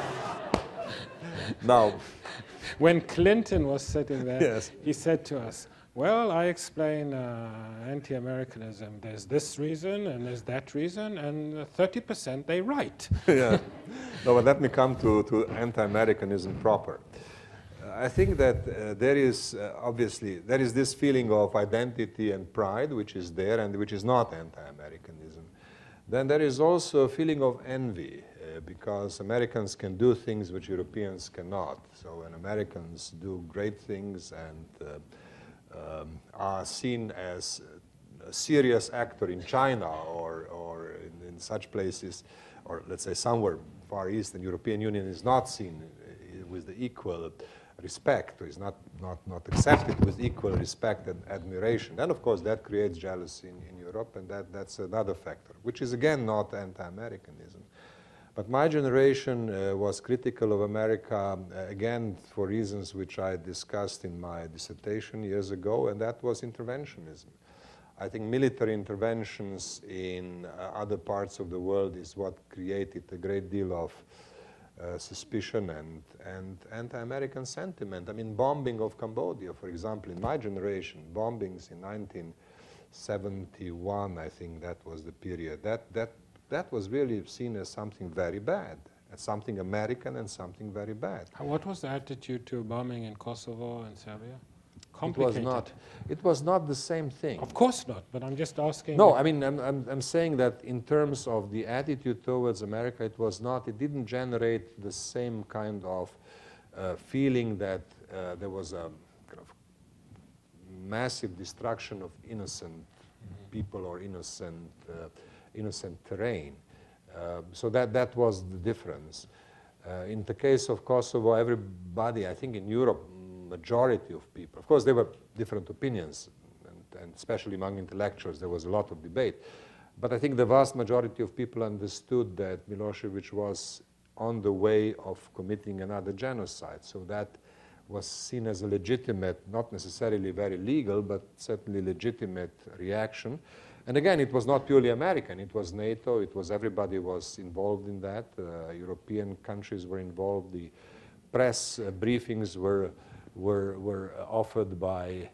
Now, when Clinton was sitting there, yes, he said to us, well, I explain anti-Americanism. There's this reason and there's that reason, and 30% they right. Yeah. No, but let me come to anti-Americanism proper. I think that there is obviously this feeling of identity and pride, which is there and which is not anti-Americanism. Then there is also a feeling of envy, because Americans can do things which Europeans cannot. So when Americans do great things and are seen as a serious actor in China or in such places, or let's say somewhere Far East, the European Union is not seen with the equal respect, or is not accepted with equal respect and admiration. Then, of course, that creates jealousy in Europe, and that's another factor, which is, again, not anti-Americanism. But my generation was critical of America, again, for reasons which I discussed in my dissertation years ago, and that was interventionism. I think military interventions in other parts of the world is what created a great deal of suspicion and anti-American sentiment. I mean, bombing of Cambodia, for example, in my generation, bombings in 1971, I think that was the period, that was really seen as something very bad, as something American and something very bad. What was the attitude to bombing in Kosovo and Serbia? It was not the same thing. Of course not, but I'm just asking. No, I mean, I'm saying that in terms of the attitude towards America, it didn't generate the same kind of feeling that there was a kind of massive destruction of innocent people or innocent terrain. So that was the difference. In the case of Kosovo, everybody, I think in Europe, majority of people, of course there were different opinions, and especially among intellectuals there was a lot of debate, but I think the vast majority of people understood that Milosevic was on the way of committing another genocide. So that was seen as a legitimate, not necessarily very legal, but certainly legitimate reaction. And again, it was not purely American, it was NATO, it was everybody was involved in that. European countries were involved, the press briefings were offered by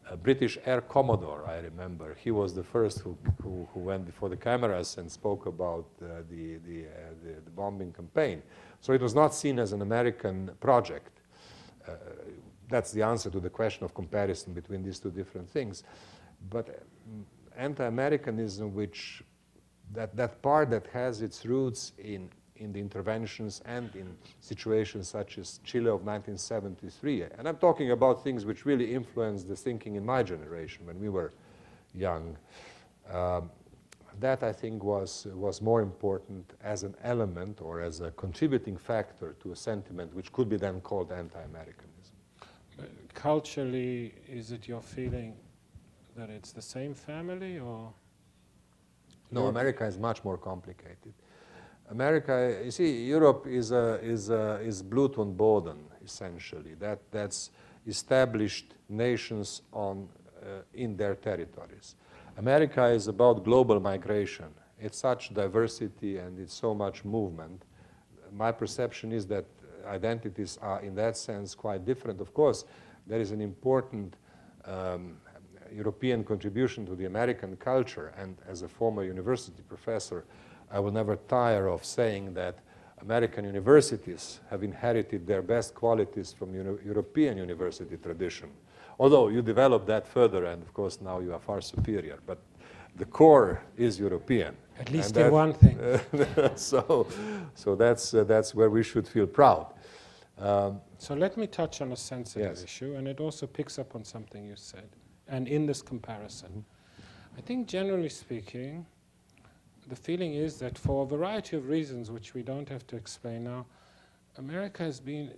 a British Air Commodore, I remember. He was the first who went before the cameras and spoke about the bombing campaign. So it was not seen as an American project. That's the answer to the question of comparison between these two different things. But anti-Americanism, which that part that has its roots in the interventions and in situations such as Chile of 1973. And I'm talking about things which really influenced the thinking in my generation when we were young. That, I think, was more important as an element or as a contributing factor to a sentiment which could be then called anti-Americanism. Culturally, is it your feeling that it's the same family, or? No, America is much more complicated. America, you see, Europe is Blut und Boden, essentially. That's established nations in their territories. America is about global migration. It's such diversity and it's so much movement. My perception is that identities are, in that sense, quite different. Of course, there is an important European contribution to the American culture, and as a former university professor, I will never tire of saying that American universities have inherited their best qualities from European university tradition. Although you develop that further, and of course now you are far superior, but the core is European. At least in one thing. So that's where we should feel proud. So let me touch on a sensitive issue, and it also picks up on something you said, and in this comparison. I think generally speaking, the feeling is that for a variety of reasons, which we don't have to explain now, America has been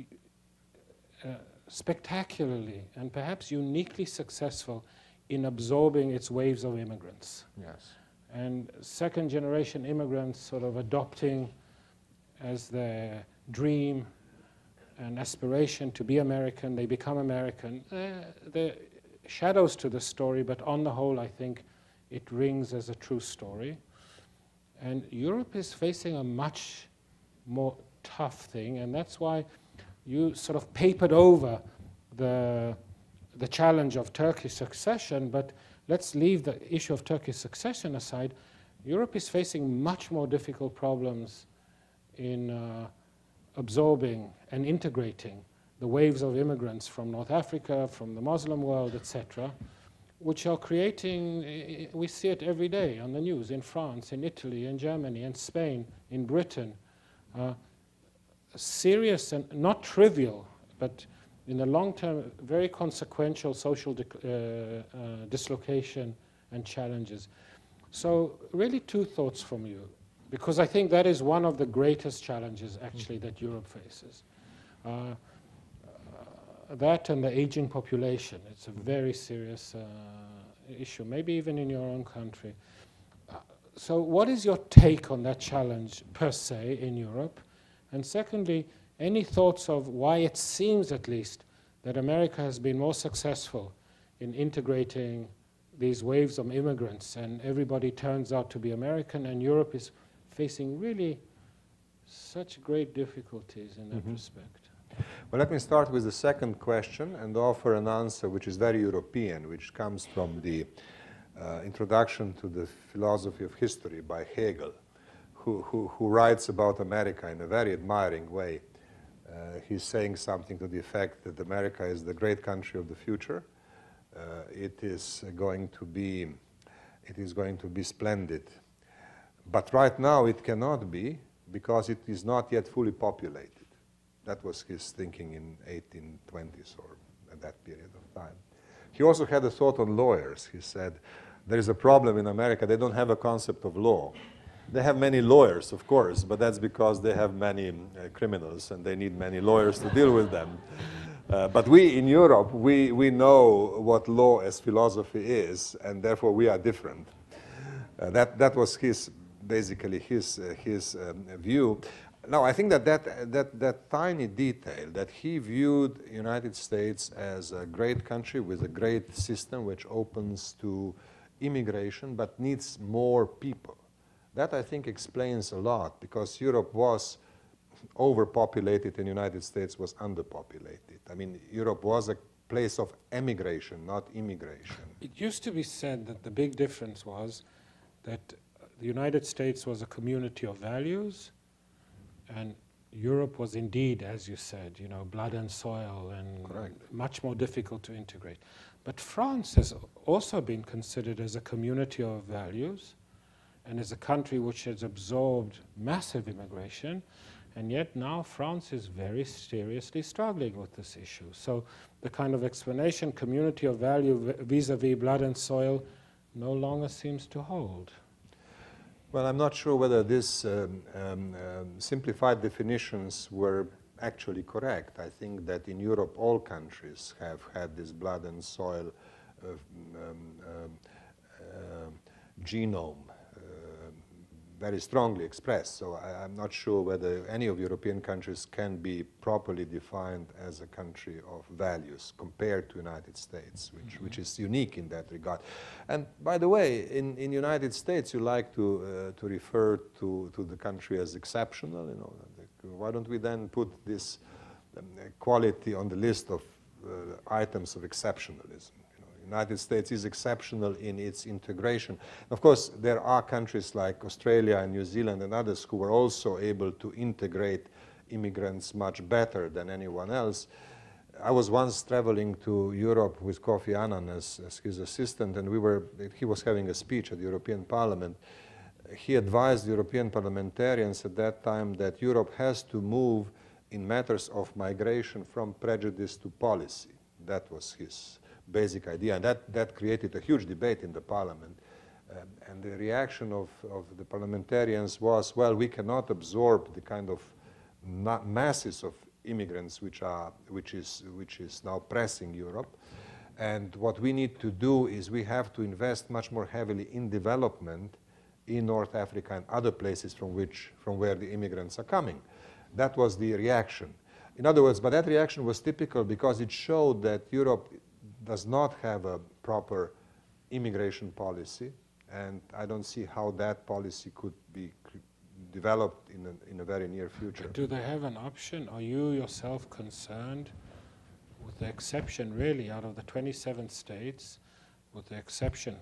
spectacularly and perhaps uniquely successful in absorbing its waves of immigrants. Yes. And second-generation immigrants sort of adopting as their dream and aspiration to be American, they become American. There are shadows to the story, but on the whole, I think it rings as a true story. And Europe is facing a much more tough thing, and that's why you sort of papered over the challenge of Turkish succession, but let's leave the issue of Turkish succession aside. Europe is facing much more difficult problems in absorbing and integrating the waves of immigrants from North Africa, from the Muslim world, etc., which are creating, we see it every day on the news, in France, in Italy, in Germany, in Spain, in Britain, serious and not trivial, but in the long term, very consequential social dislocation and challenges. So really two thoughts from you, because I think that is one of the greatest challenges actually that Europe faces. That and the aging population, it's a very serious issue, maybe even in your own country. So what is your take on that challenge per se in Europe? And secondly, any thoughts of why it seems at least that America has been more successful in integrating these waves of immigrants and everybody turns out to be American, and Europe is facing really such great difficulties in that respect? Well, let me start with the second question and offer an answer which is very European, which comes from the introduction to the philosophy of history by Hegel, who writes about America in a very admiring way. He's saying something to the effect that America is the great country of the future. It is going to be splendid. But right now it cannot be because it is not yet fully populated. That was his thinking in 1820s or at that period of time. He also had a thought on lawyers. He said, there is a problem in America. They don't have a concept of law. They have many lawyers, of course, but that's because they have many criminals and they need many lawyers to deal with them. But we in Europe, we know what law as philosophy is, and therefore we are different. That was basically his view. Now, I think that tiny detail, that he viewed the United States as a great country with a great system which opens to immigration but needs more people, that I think explains a lot, because Europe was overpopulated and the United States was underpopulated. I mean, Europe was a place of emigration, not immigration. It used to be said that the big difference was that the United States was a community of values, and Europe was indeed, as you said, you know, blood and soil, and Correct. much more difficult to integrate. But France has also been considered as a community of values, and as a country which has absorbed massive immigration, and yet now France is very seriously struggling with this issue. So the kind of explanation, community of value vis-a-vis blood and soil, no longer seems to hold. Well, I'm not sure whether these simplified definitions were actually correct. I think that in Europe all countries have had this blood and soil genome very strongly expressed. So I'm not sure whether any of European countries can be properly defined as a country of values compared to United States, which is unique in that regard. And by the way, in United States, you like to refer to the country as exceptional. You know, why don't we then put this quality on the list of items of exceptionalism? United States is exceptional in its integration. Of course, there are countries like Australia and New Zealand and others who were also able to integrate immigrants much better than anyone else. I was once traveling to Europe with Kofi Annan as his assistant, and he was having a speech at the European Parliament. He advised European parliamentarians at that time that Europe has to move in matters of migration from prejudice to policy. That was his basic idea, and that created a huge debate in the parliament. And the reaction of the parliamentarians was, well, we cannot absorb the kind of masses of immigrants which is now pressing Europe. And what we need to do is we have to invest much more heavily in development in North Africa and other places from where the immigrants are coming. That was the reaction. In other words, but that reaction was typical because it showed that Europe does not have a proper immigration policy, and I don't see how that policy could be developed in a very near future. Do they have an option? Are you yourself concerned, with the exception really out of the 27 states, with the exception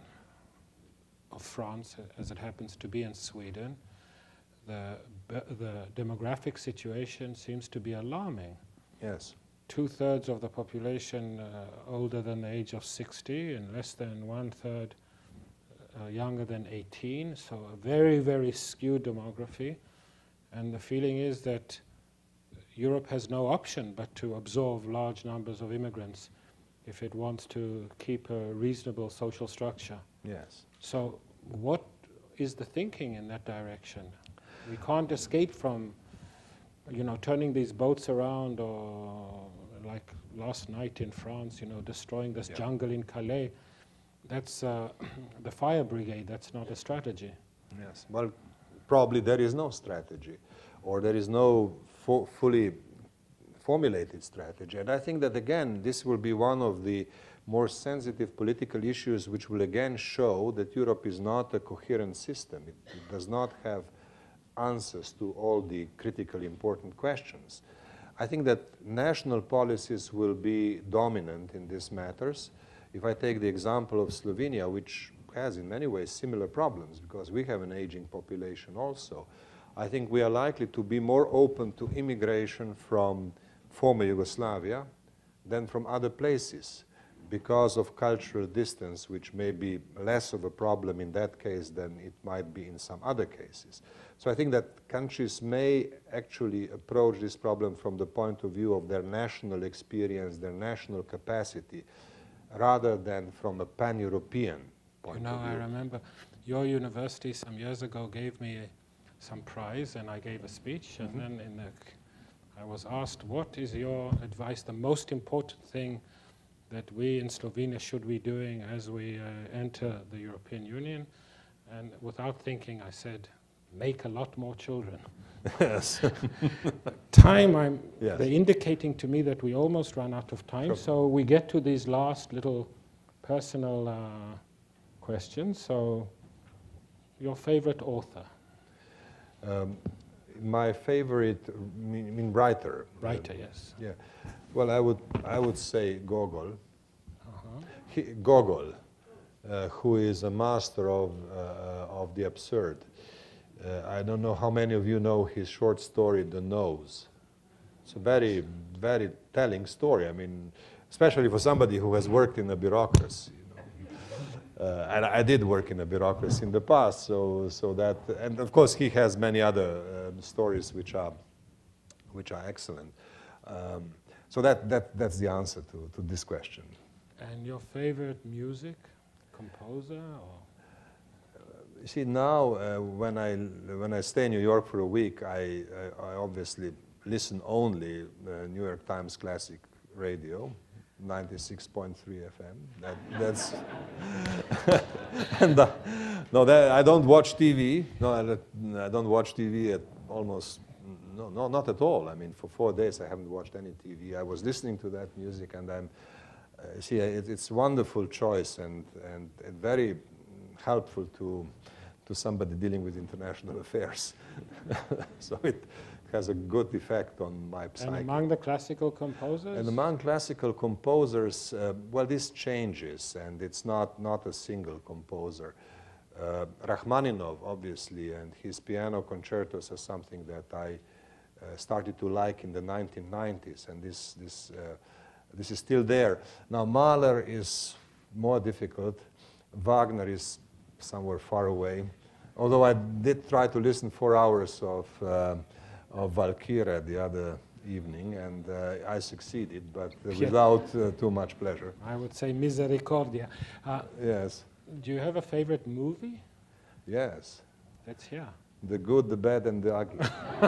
of France, as it happens to be in Sweden, the demographic situation seems to be alarming. Yes. 2/3 of the population older than the age of 60, and less than 1/3 younger than 18, so a very, very skewed demography. And the feeling is that Europe has no option but to absorb large numbers of immigrants if it wants to keep a reasonable social structure. Yes. So what is the thinking in that direction? We can't escape from, you know, turning these boats around, or like last night in France, you know, destroying this jungle in Calais. That's the fire brigade. That's not a strategy. Yes. Well, probably there is no strategy, or there is no fully formulated strategy. And I think that, again, this will be one of the more sensitive political issues which will again show that Europe is not a coherent system. It does not have answers to all the critically important questions. I think that national policies will be dominant in these matters. If I take the example of Slovenia, which has in many ways similar problems because we have an aging population also, I think we are likely to be more open to immigration from former Yugoslavia than from other places because of cultural distance, which may be less of a problem in that case than it might be in some other cases. So I think that countries may actually approach this problem from the point of view of their national experience, their national capacity, rather than from a pan-European point of view. I remember your university some years ago gave me some prize, and I gave a speech, and then I was asked, what is your advice, the most important thing that we in Slovenia should be doing as we enter the European Union? And without thinking, I said, make a lot more children. Yes. They're indicating to me that we almost run out of time, so we get to these last little personal questions. So, your favorite author? My favorite, mean writer. Writer, yes. Yeah. Well, I would say Gogol. Uh-huh. Gogol, who is a master of the absurd. I don't know how many of you know his short story, The Nose. It's a very, very telling story. I mean, especially for somebody who has worked in a bureaucracy. And I did work in a bureaucracy in the past, so that, and of course he has many other stories which are excellent. So that's the answer to this question. And your favorite music composer? Or? You see, now when I stay in New York for a week, I obviously listen only New York Times Classic Radio. 96.3 FM. That's and no, I don't watch TV. No, I don't watch TV at almost not at all. I mean, for 4 days I haven't watched any TV. I was listening to that music, and I'm see it's a wonderful choice and very helpful to somebody dealing with international affairs. So it has a good effect on my psyche. And among the classical composers? And among classical composers, well, this changes, and it's not a single composer. Rachmaninoff, obviously, and his piano concertos are something that I started to like in the 1990s, and this is still there. Now, Mahler is more difficult. Wagner is somewhere far away, although I did try to listen 4 hours of Valkyria the other evening, and I succeeded, but without too much pleasure. I would say misericordia. Yes. Do you have a favorite movie? Yes. Let's hear. The Good, the Bad, and the Ugly.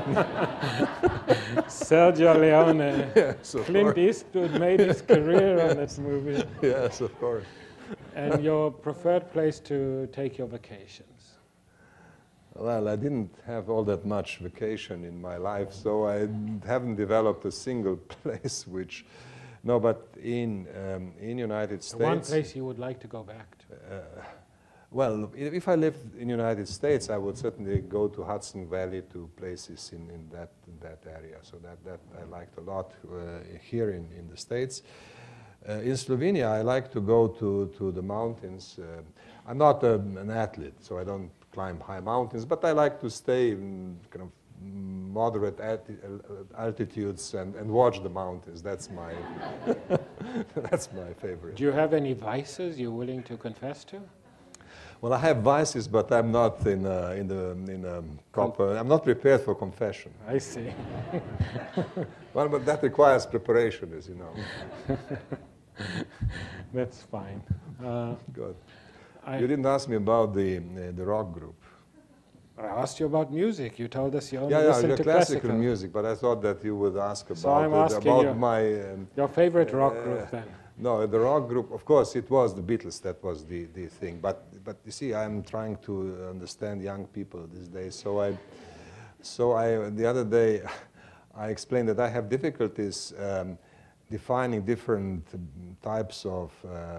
Sergio Leone. Yes, of Clint course. Eastwood made his career on that movie. Yes, of course. And your preferred place to take your vacations? Well, I didn't have all that much vacation in my life, so I haven't developed a single place which, no, but in United States. One place you would like to go back to? Well, if I lived in United States, I would certainly go to Hudson Valley, to places in that area. So that I liked a lot here in the States. In Slovenia, I like to go to the mountains. I'm not an athlete, so I don't climb high mountains, but I like to stay in kind of moderate altitudes and watch the mountains. That's my that's my favorite. Do you have any vices you're willing to confess to? Well, I have vices, but I'm not in a proper. I'm not prepared for confession. I see. Well, but that requires preparation, as you know. That's fine. Good. You didn't ask me about the rock group. I asked you about music. You told us you only listen to classical music, but I thought that you would ask about, so I'm asking about you, my... your favorite rock group then? No, the rock group, of course, it was the Beatles. That was the thing. But you see, I'm trying to understand young people these days. So the other day, I explained that I have difficulties defining different types of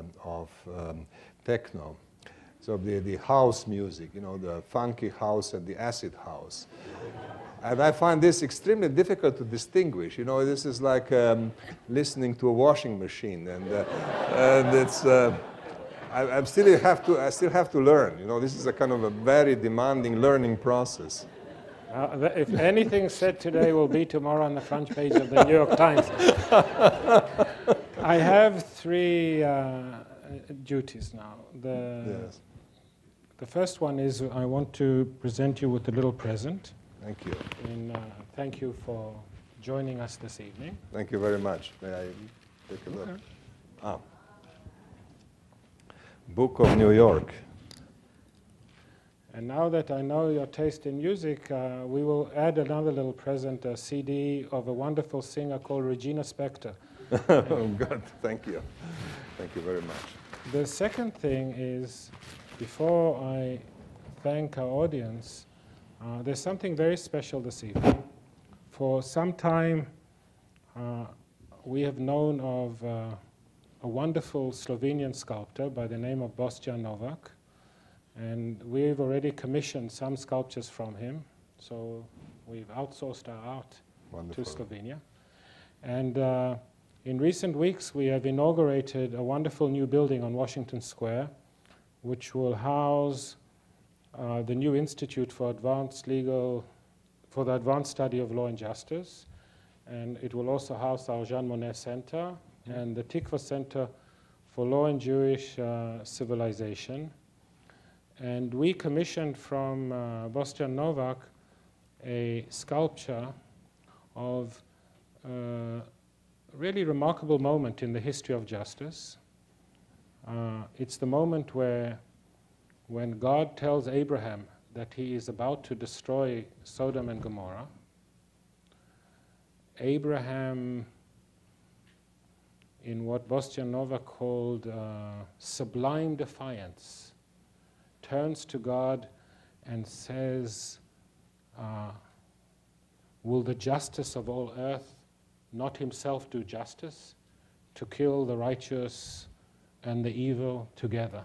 techno. So the house music, you know, the funky house and the acid house. And I find this extremely difficult to distinguish. You know, this is like listening to a washing machine, and it's. I still have to learn. You know, this is a kind of a very demanding learning process. If anything said today will be tomorrow on the front page of the New York Times. I have three duties now. Yes. The first one is I want to present you with a little present. Thank you. And thank you for joining us this evening. Thank you very much. May I take a look? Okay. Book of New York. And now that I know your taste in music, we will add another little present, a CD of a wonderful singer called Regina Spektor. Oh, good. Thank you. Thank you very much. The second thing is, before I thank our audience, there's something very special this evening. For some time, we have known of a wonderful Slovenian sculptor by the name of Boštjan Novak, and we've already commissioned some sculptures from him. So We've outsourced our art Wonderful. to Slovenia. And in recent weeks, we have inaugurated a wonderful new building on Washington Square, which will house the new Institute for the Advanced Study of Law and Justice. And it will also house our Jean Monnet Center and the Tikva Center for Law and Jewish Civilization. And we commissioned from Boštjan Novak a sculpture of a really remarkable moment in the history of justice. It's the moment when God tells Abraham that he is about to destroy Sodom and Gomorrah. Abraham, in what Boštjan Novak called sublime defiance, turns to God and says, will the justice of all earth not himself do justice to kill the righteous and the evil together?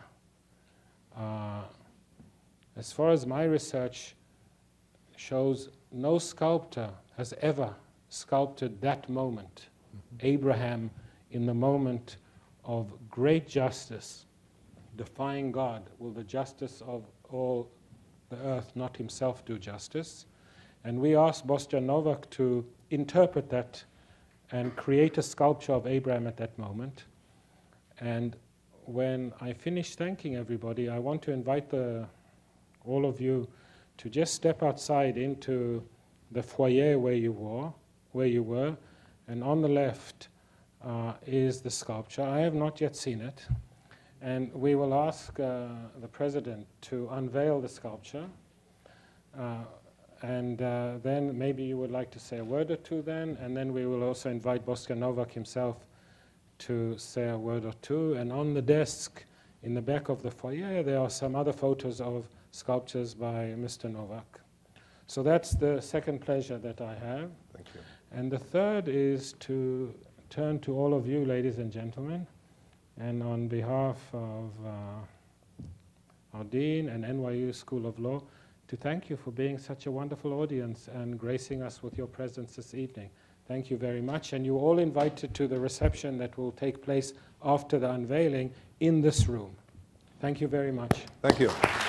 As far as my research shows, no sculptor has ever sculpted that moment. Abraham, in the moment of great justice, defying God, will the justice of all the earth not himself do justice? And we asked Boštjan Novak to interpret that and create a sculpture of Abraham at that moment. And when I finish thanking everybody, I want to invite all of you to just step outside into the foyer where you were, and on the left is the sculpture. I have not yet seen it, and we will ask the president to unveil the sculpture, and then maybe you would like to say a word or two then, and then we will also invite Boštjan Novak himself to say a word or two. And on the desk in the back of the foyer there are some other photos of sculptures by Mr. Novak. So that's the second pleasure that I have. Thank you. And the third is to turn to all of you, ladies and gentlemen, and on behalf of our Dean and NYU School of Law, to thank you for being such a wonderful audience and gracing us with your presence this evening. Thank you very much, and you're all invited to the reception that will take place after the unveiling in this room. Thank you very much. Thank you.